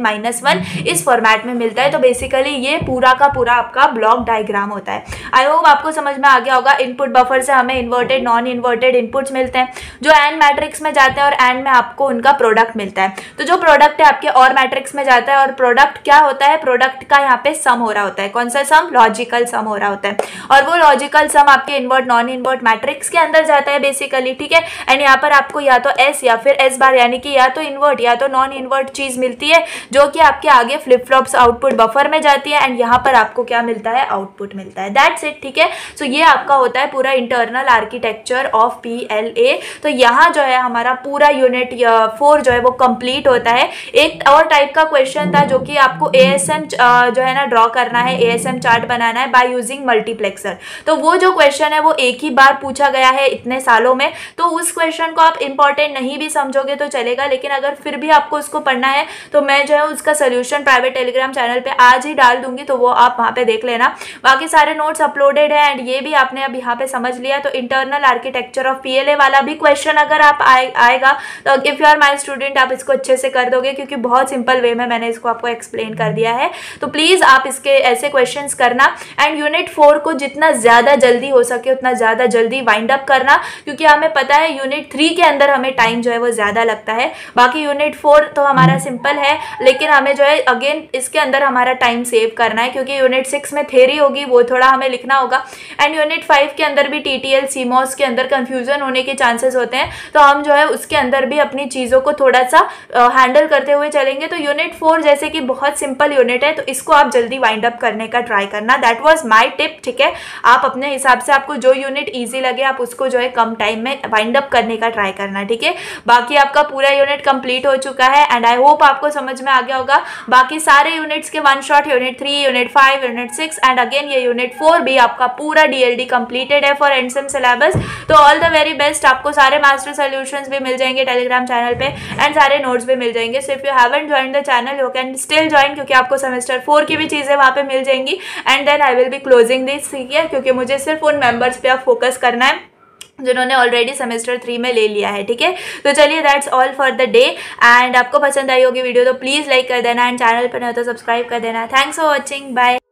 Speaker 1: Fn-1 इस फॉर्मेट में मिलता है। तो बेसिकली ये पूरा का पूरा आपका ब्लॉक डायग्राम होता है। आई होप आपको समझ में आ गया होगा। इनपुट बफर से हमें इन्वर्टेड नॉन इन्वर्टेड इनपुट्स मिलते हैं जो एंड मैट्रिक्स में जाते हैं और एंड में आपको उनका प्रोडक्ट मिलता है। तो जो प्रोडक्ट है आपके और मैट्रिक्स में जाता है और प्रोडक्ट क्या होता है, प्रोडक्ट का यहाँ पे सम हो रहा होता है। कौन सा सम, लॉजिकल सम हो रहा होता है और वो लॉजिकल सम आपके इन्वर्ट नॉन इन्वर्ट मैट्रिक्स के अंदर जाता है बेसिकली, ठीक है। एंड यहाँ पर आपको या तो S या फिर S बार यानी कि या तो इन्वर्ट या तो नॉन इन्वर्ट चीज मिलती है जो कि आपके आगे फ्लिप फ्लॉप्स आउटपुट बफर में जाती है एंड यहाँ पर आपको क्या मिलता है, आउटपुट मिलता है। दैट्स इट, ठीक है। सो ये आपका होता है पूरा इंटरनल आर्किटेक्चर ऑफ PLA। तो यहाँ जो है हमारा पूरा यूनिट 4 जो है वो कंप्लीट होता है। एक और टाइप का क्वेश्चन था जो कि आपको ASM जो है ना ड्रॉ करना है, ASM चार्ट बनाना है बाय यूजिंग मल्टीप्लेक्सर। तो वो जो क्वेश्चन है वो एक ही बार पूछा गया है इतने सालों में, तो उस क्वेश्चन को आप इंपॉर्टेंट नहीं भी समझोगे तो चलेगा, लेकिन अगर फिर भी आपको उसको पढ़ना है तो मैं जो है उसका सोल्यूशन प्राइवेट टेलीग्राम चैनल पे आज ही डाल दूंगी, तो वो आप वहाँ पे देख लेना। बाकी सारे नोट्स अपलोडेड है एंड ये भी आपने अब यहाँ पे समझ लिया। तो इंटरनल आर्किटेक्चर ऑफ PLA वाला भी क्वेश्चन अगर आप आएगा तो if you are my student आप इसको अच्छे से कर दोगे, क्योंकि बहुत सिंपल वे में मैंने इसको आपको एक्सप्लेन कर दिया है। तो प्लीज आप इसके ऐसे क्वेश्चंस करना एंड यूनिट 4 को जितना ज्यादा जल्दी हो सके उतना ज्यादा जल्दी वाइंड अप करना, क्योंकि हमें पता है यूनिट 3 के अंदर हमें टाइम जो है वो ज्यादा लगता है। बाकी यूनिट 4 तो हमारा सिंपल है, लेकिन हमें जो है अगेन इसके अंदर हमारा टाइम सेव करना है, क्योंकि यूनिट 6 में थ्योरी होगी वो थोड़ा हमें लिखना होगा एंड यूनिट 5 के अंदर भी TTL CMOS के अंदर कंफ्यूजन होने के चांसेस होते हैं। तो हम जो है उसके अंदर भी अपनी चीज़ों को थोड़ा सा हैंडल करते हुए चलेंगे। तो यूनिट 4 जैसे कि बहुत सिंपल यूनिट है, तो इसको आप जल्दी वाइंड अप करने का ट्राई करना। दैट वाज माय टिप, ठीक है। आप अपने हिसाब से आपको जो यूनिट इजी लगे आप उसको जो है कम टाइम में वाइंड अप करने का ट्राई करना, ठीक है। बाकी आपका पूरा यूनिट कंप्लीट हो चुका है एंड आई होप आपको समझ में आ गया होगा। बाकी सारे यूनिट्स के one shot unit 3, unit 5, unit 6 and again ये यूनिट 4 भी आपका पूरा DLD कंप्लीटेड है फॉर एंडसम सिलेबस। तो ऑल द वेरी बेस्ट। आपको सारे मास्टर सॉल्यूशंस भी मिल जाएंगे टेलीग्राम चैनल पे एंड सारे नोट्स भी मिल जाएंगे। So if you haven't join the channel you can still join, क्योंकि आपको सेमेस्टर 4 की भी चीजें वहाँ पे मिल जाएंगी and then I will be closing this, ठीक है, क्योंकि मुझे सिर्फ उन मेंबर्स पे आप फोकस करना है जिन्होंने ऑलरेडी सेमेस्टर 3 में ले लिया है, ठीक है। तो चलिए that's all for the day, and आपको पसंद आई होगी वीडियो तो प्लीज़ लाइक कर देना, एंड चैनल पर नहीं हो तो सब्सक्राइब कर देना। Thanks for watching, bye.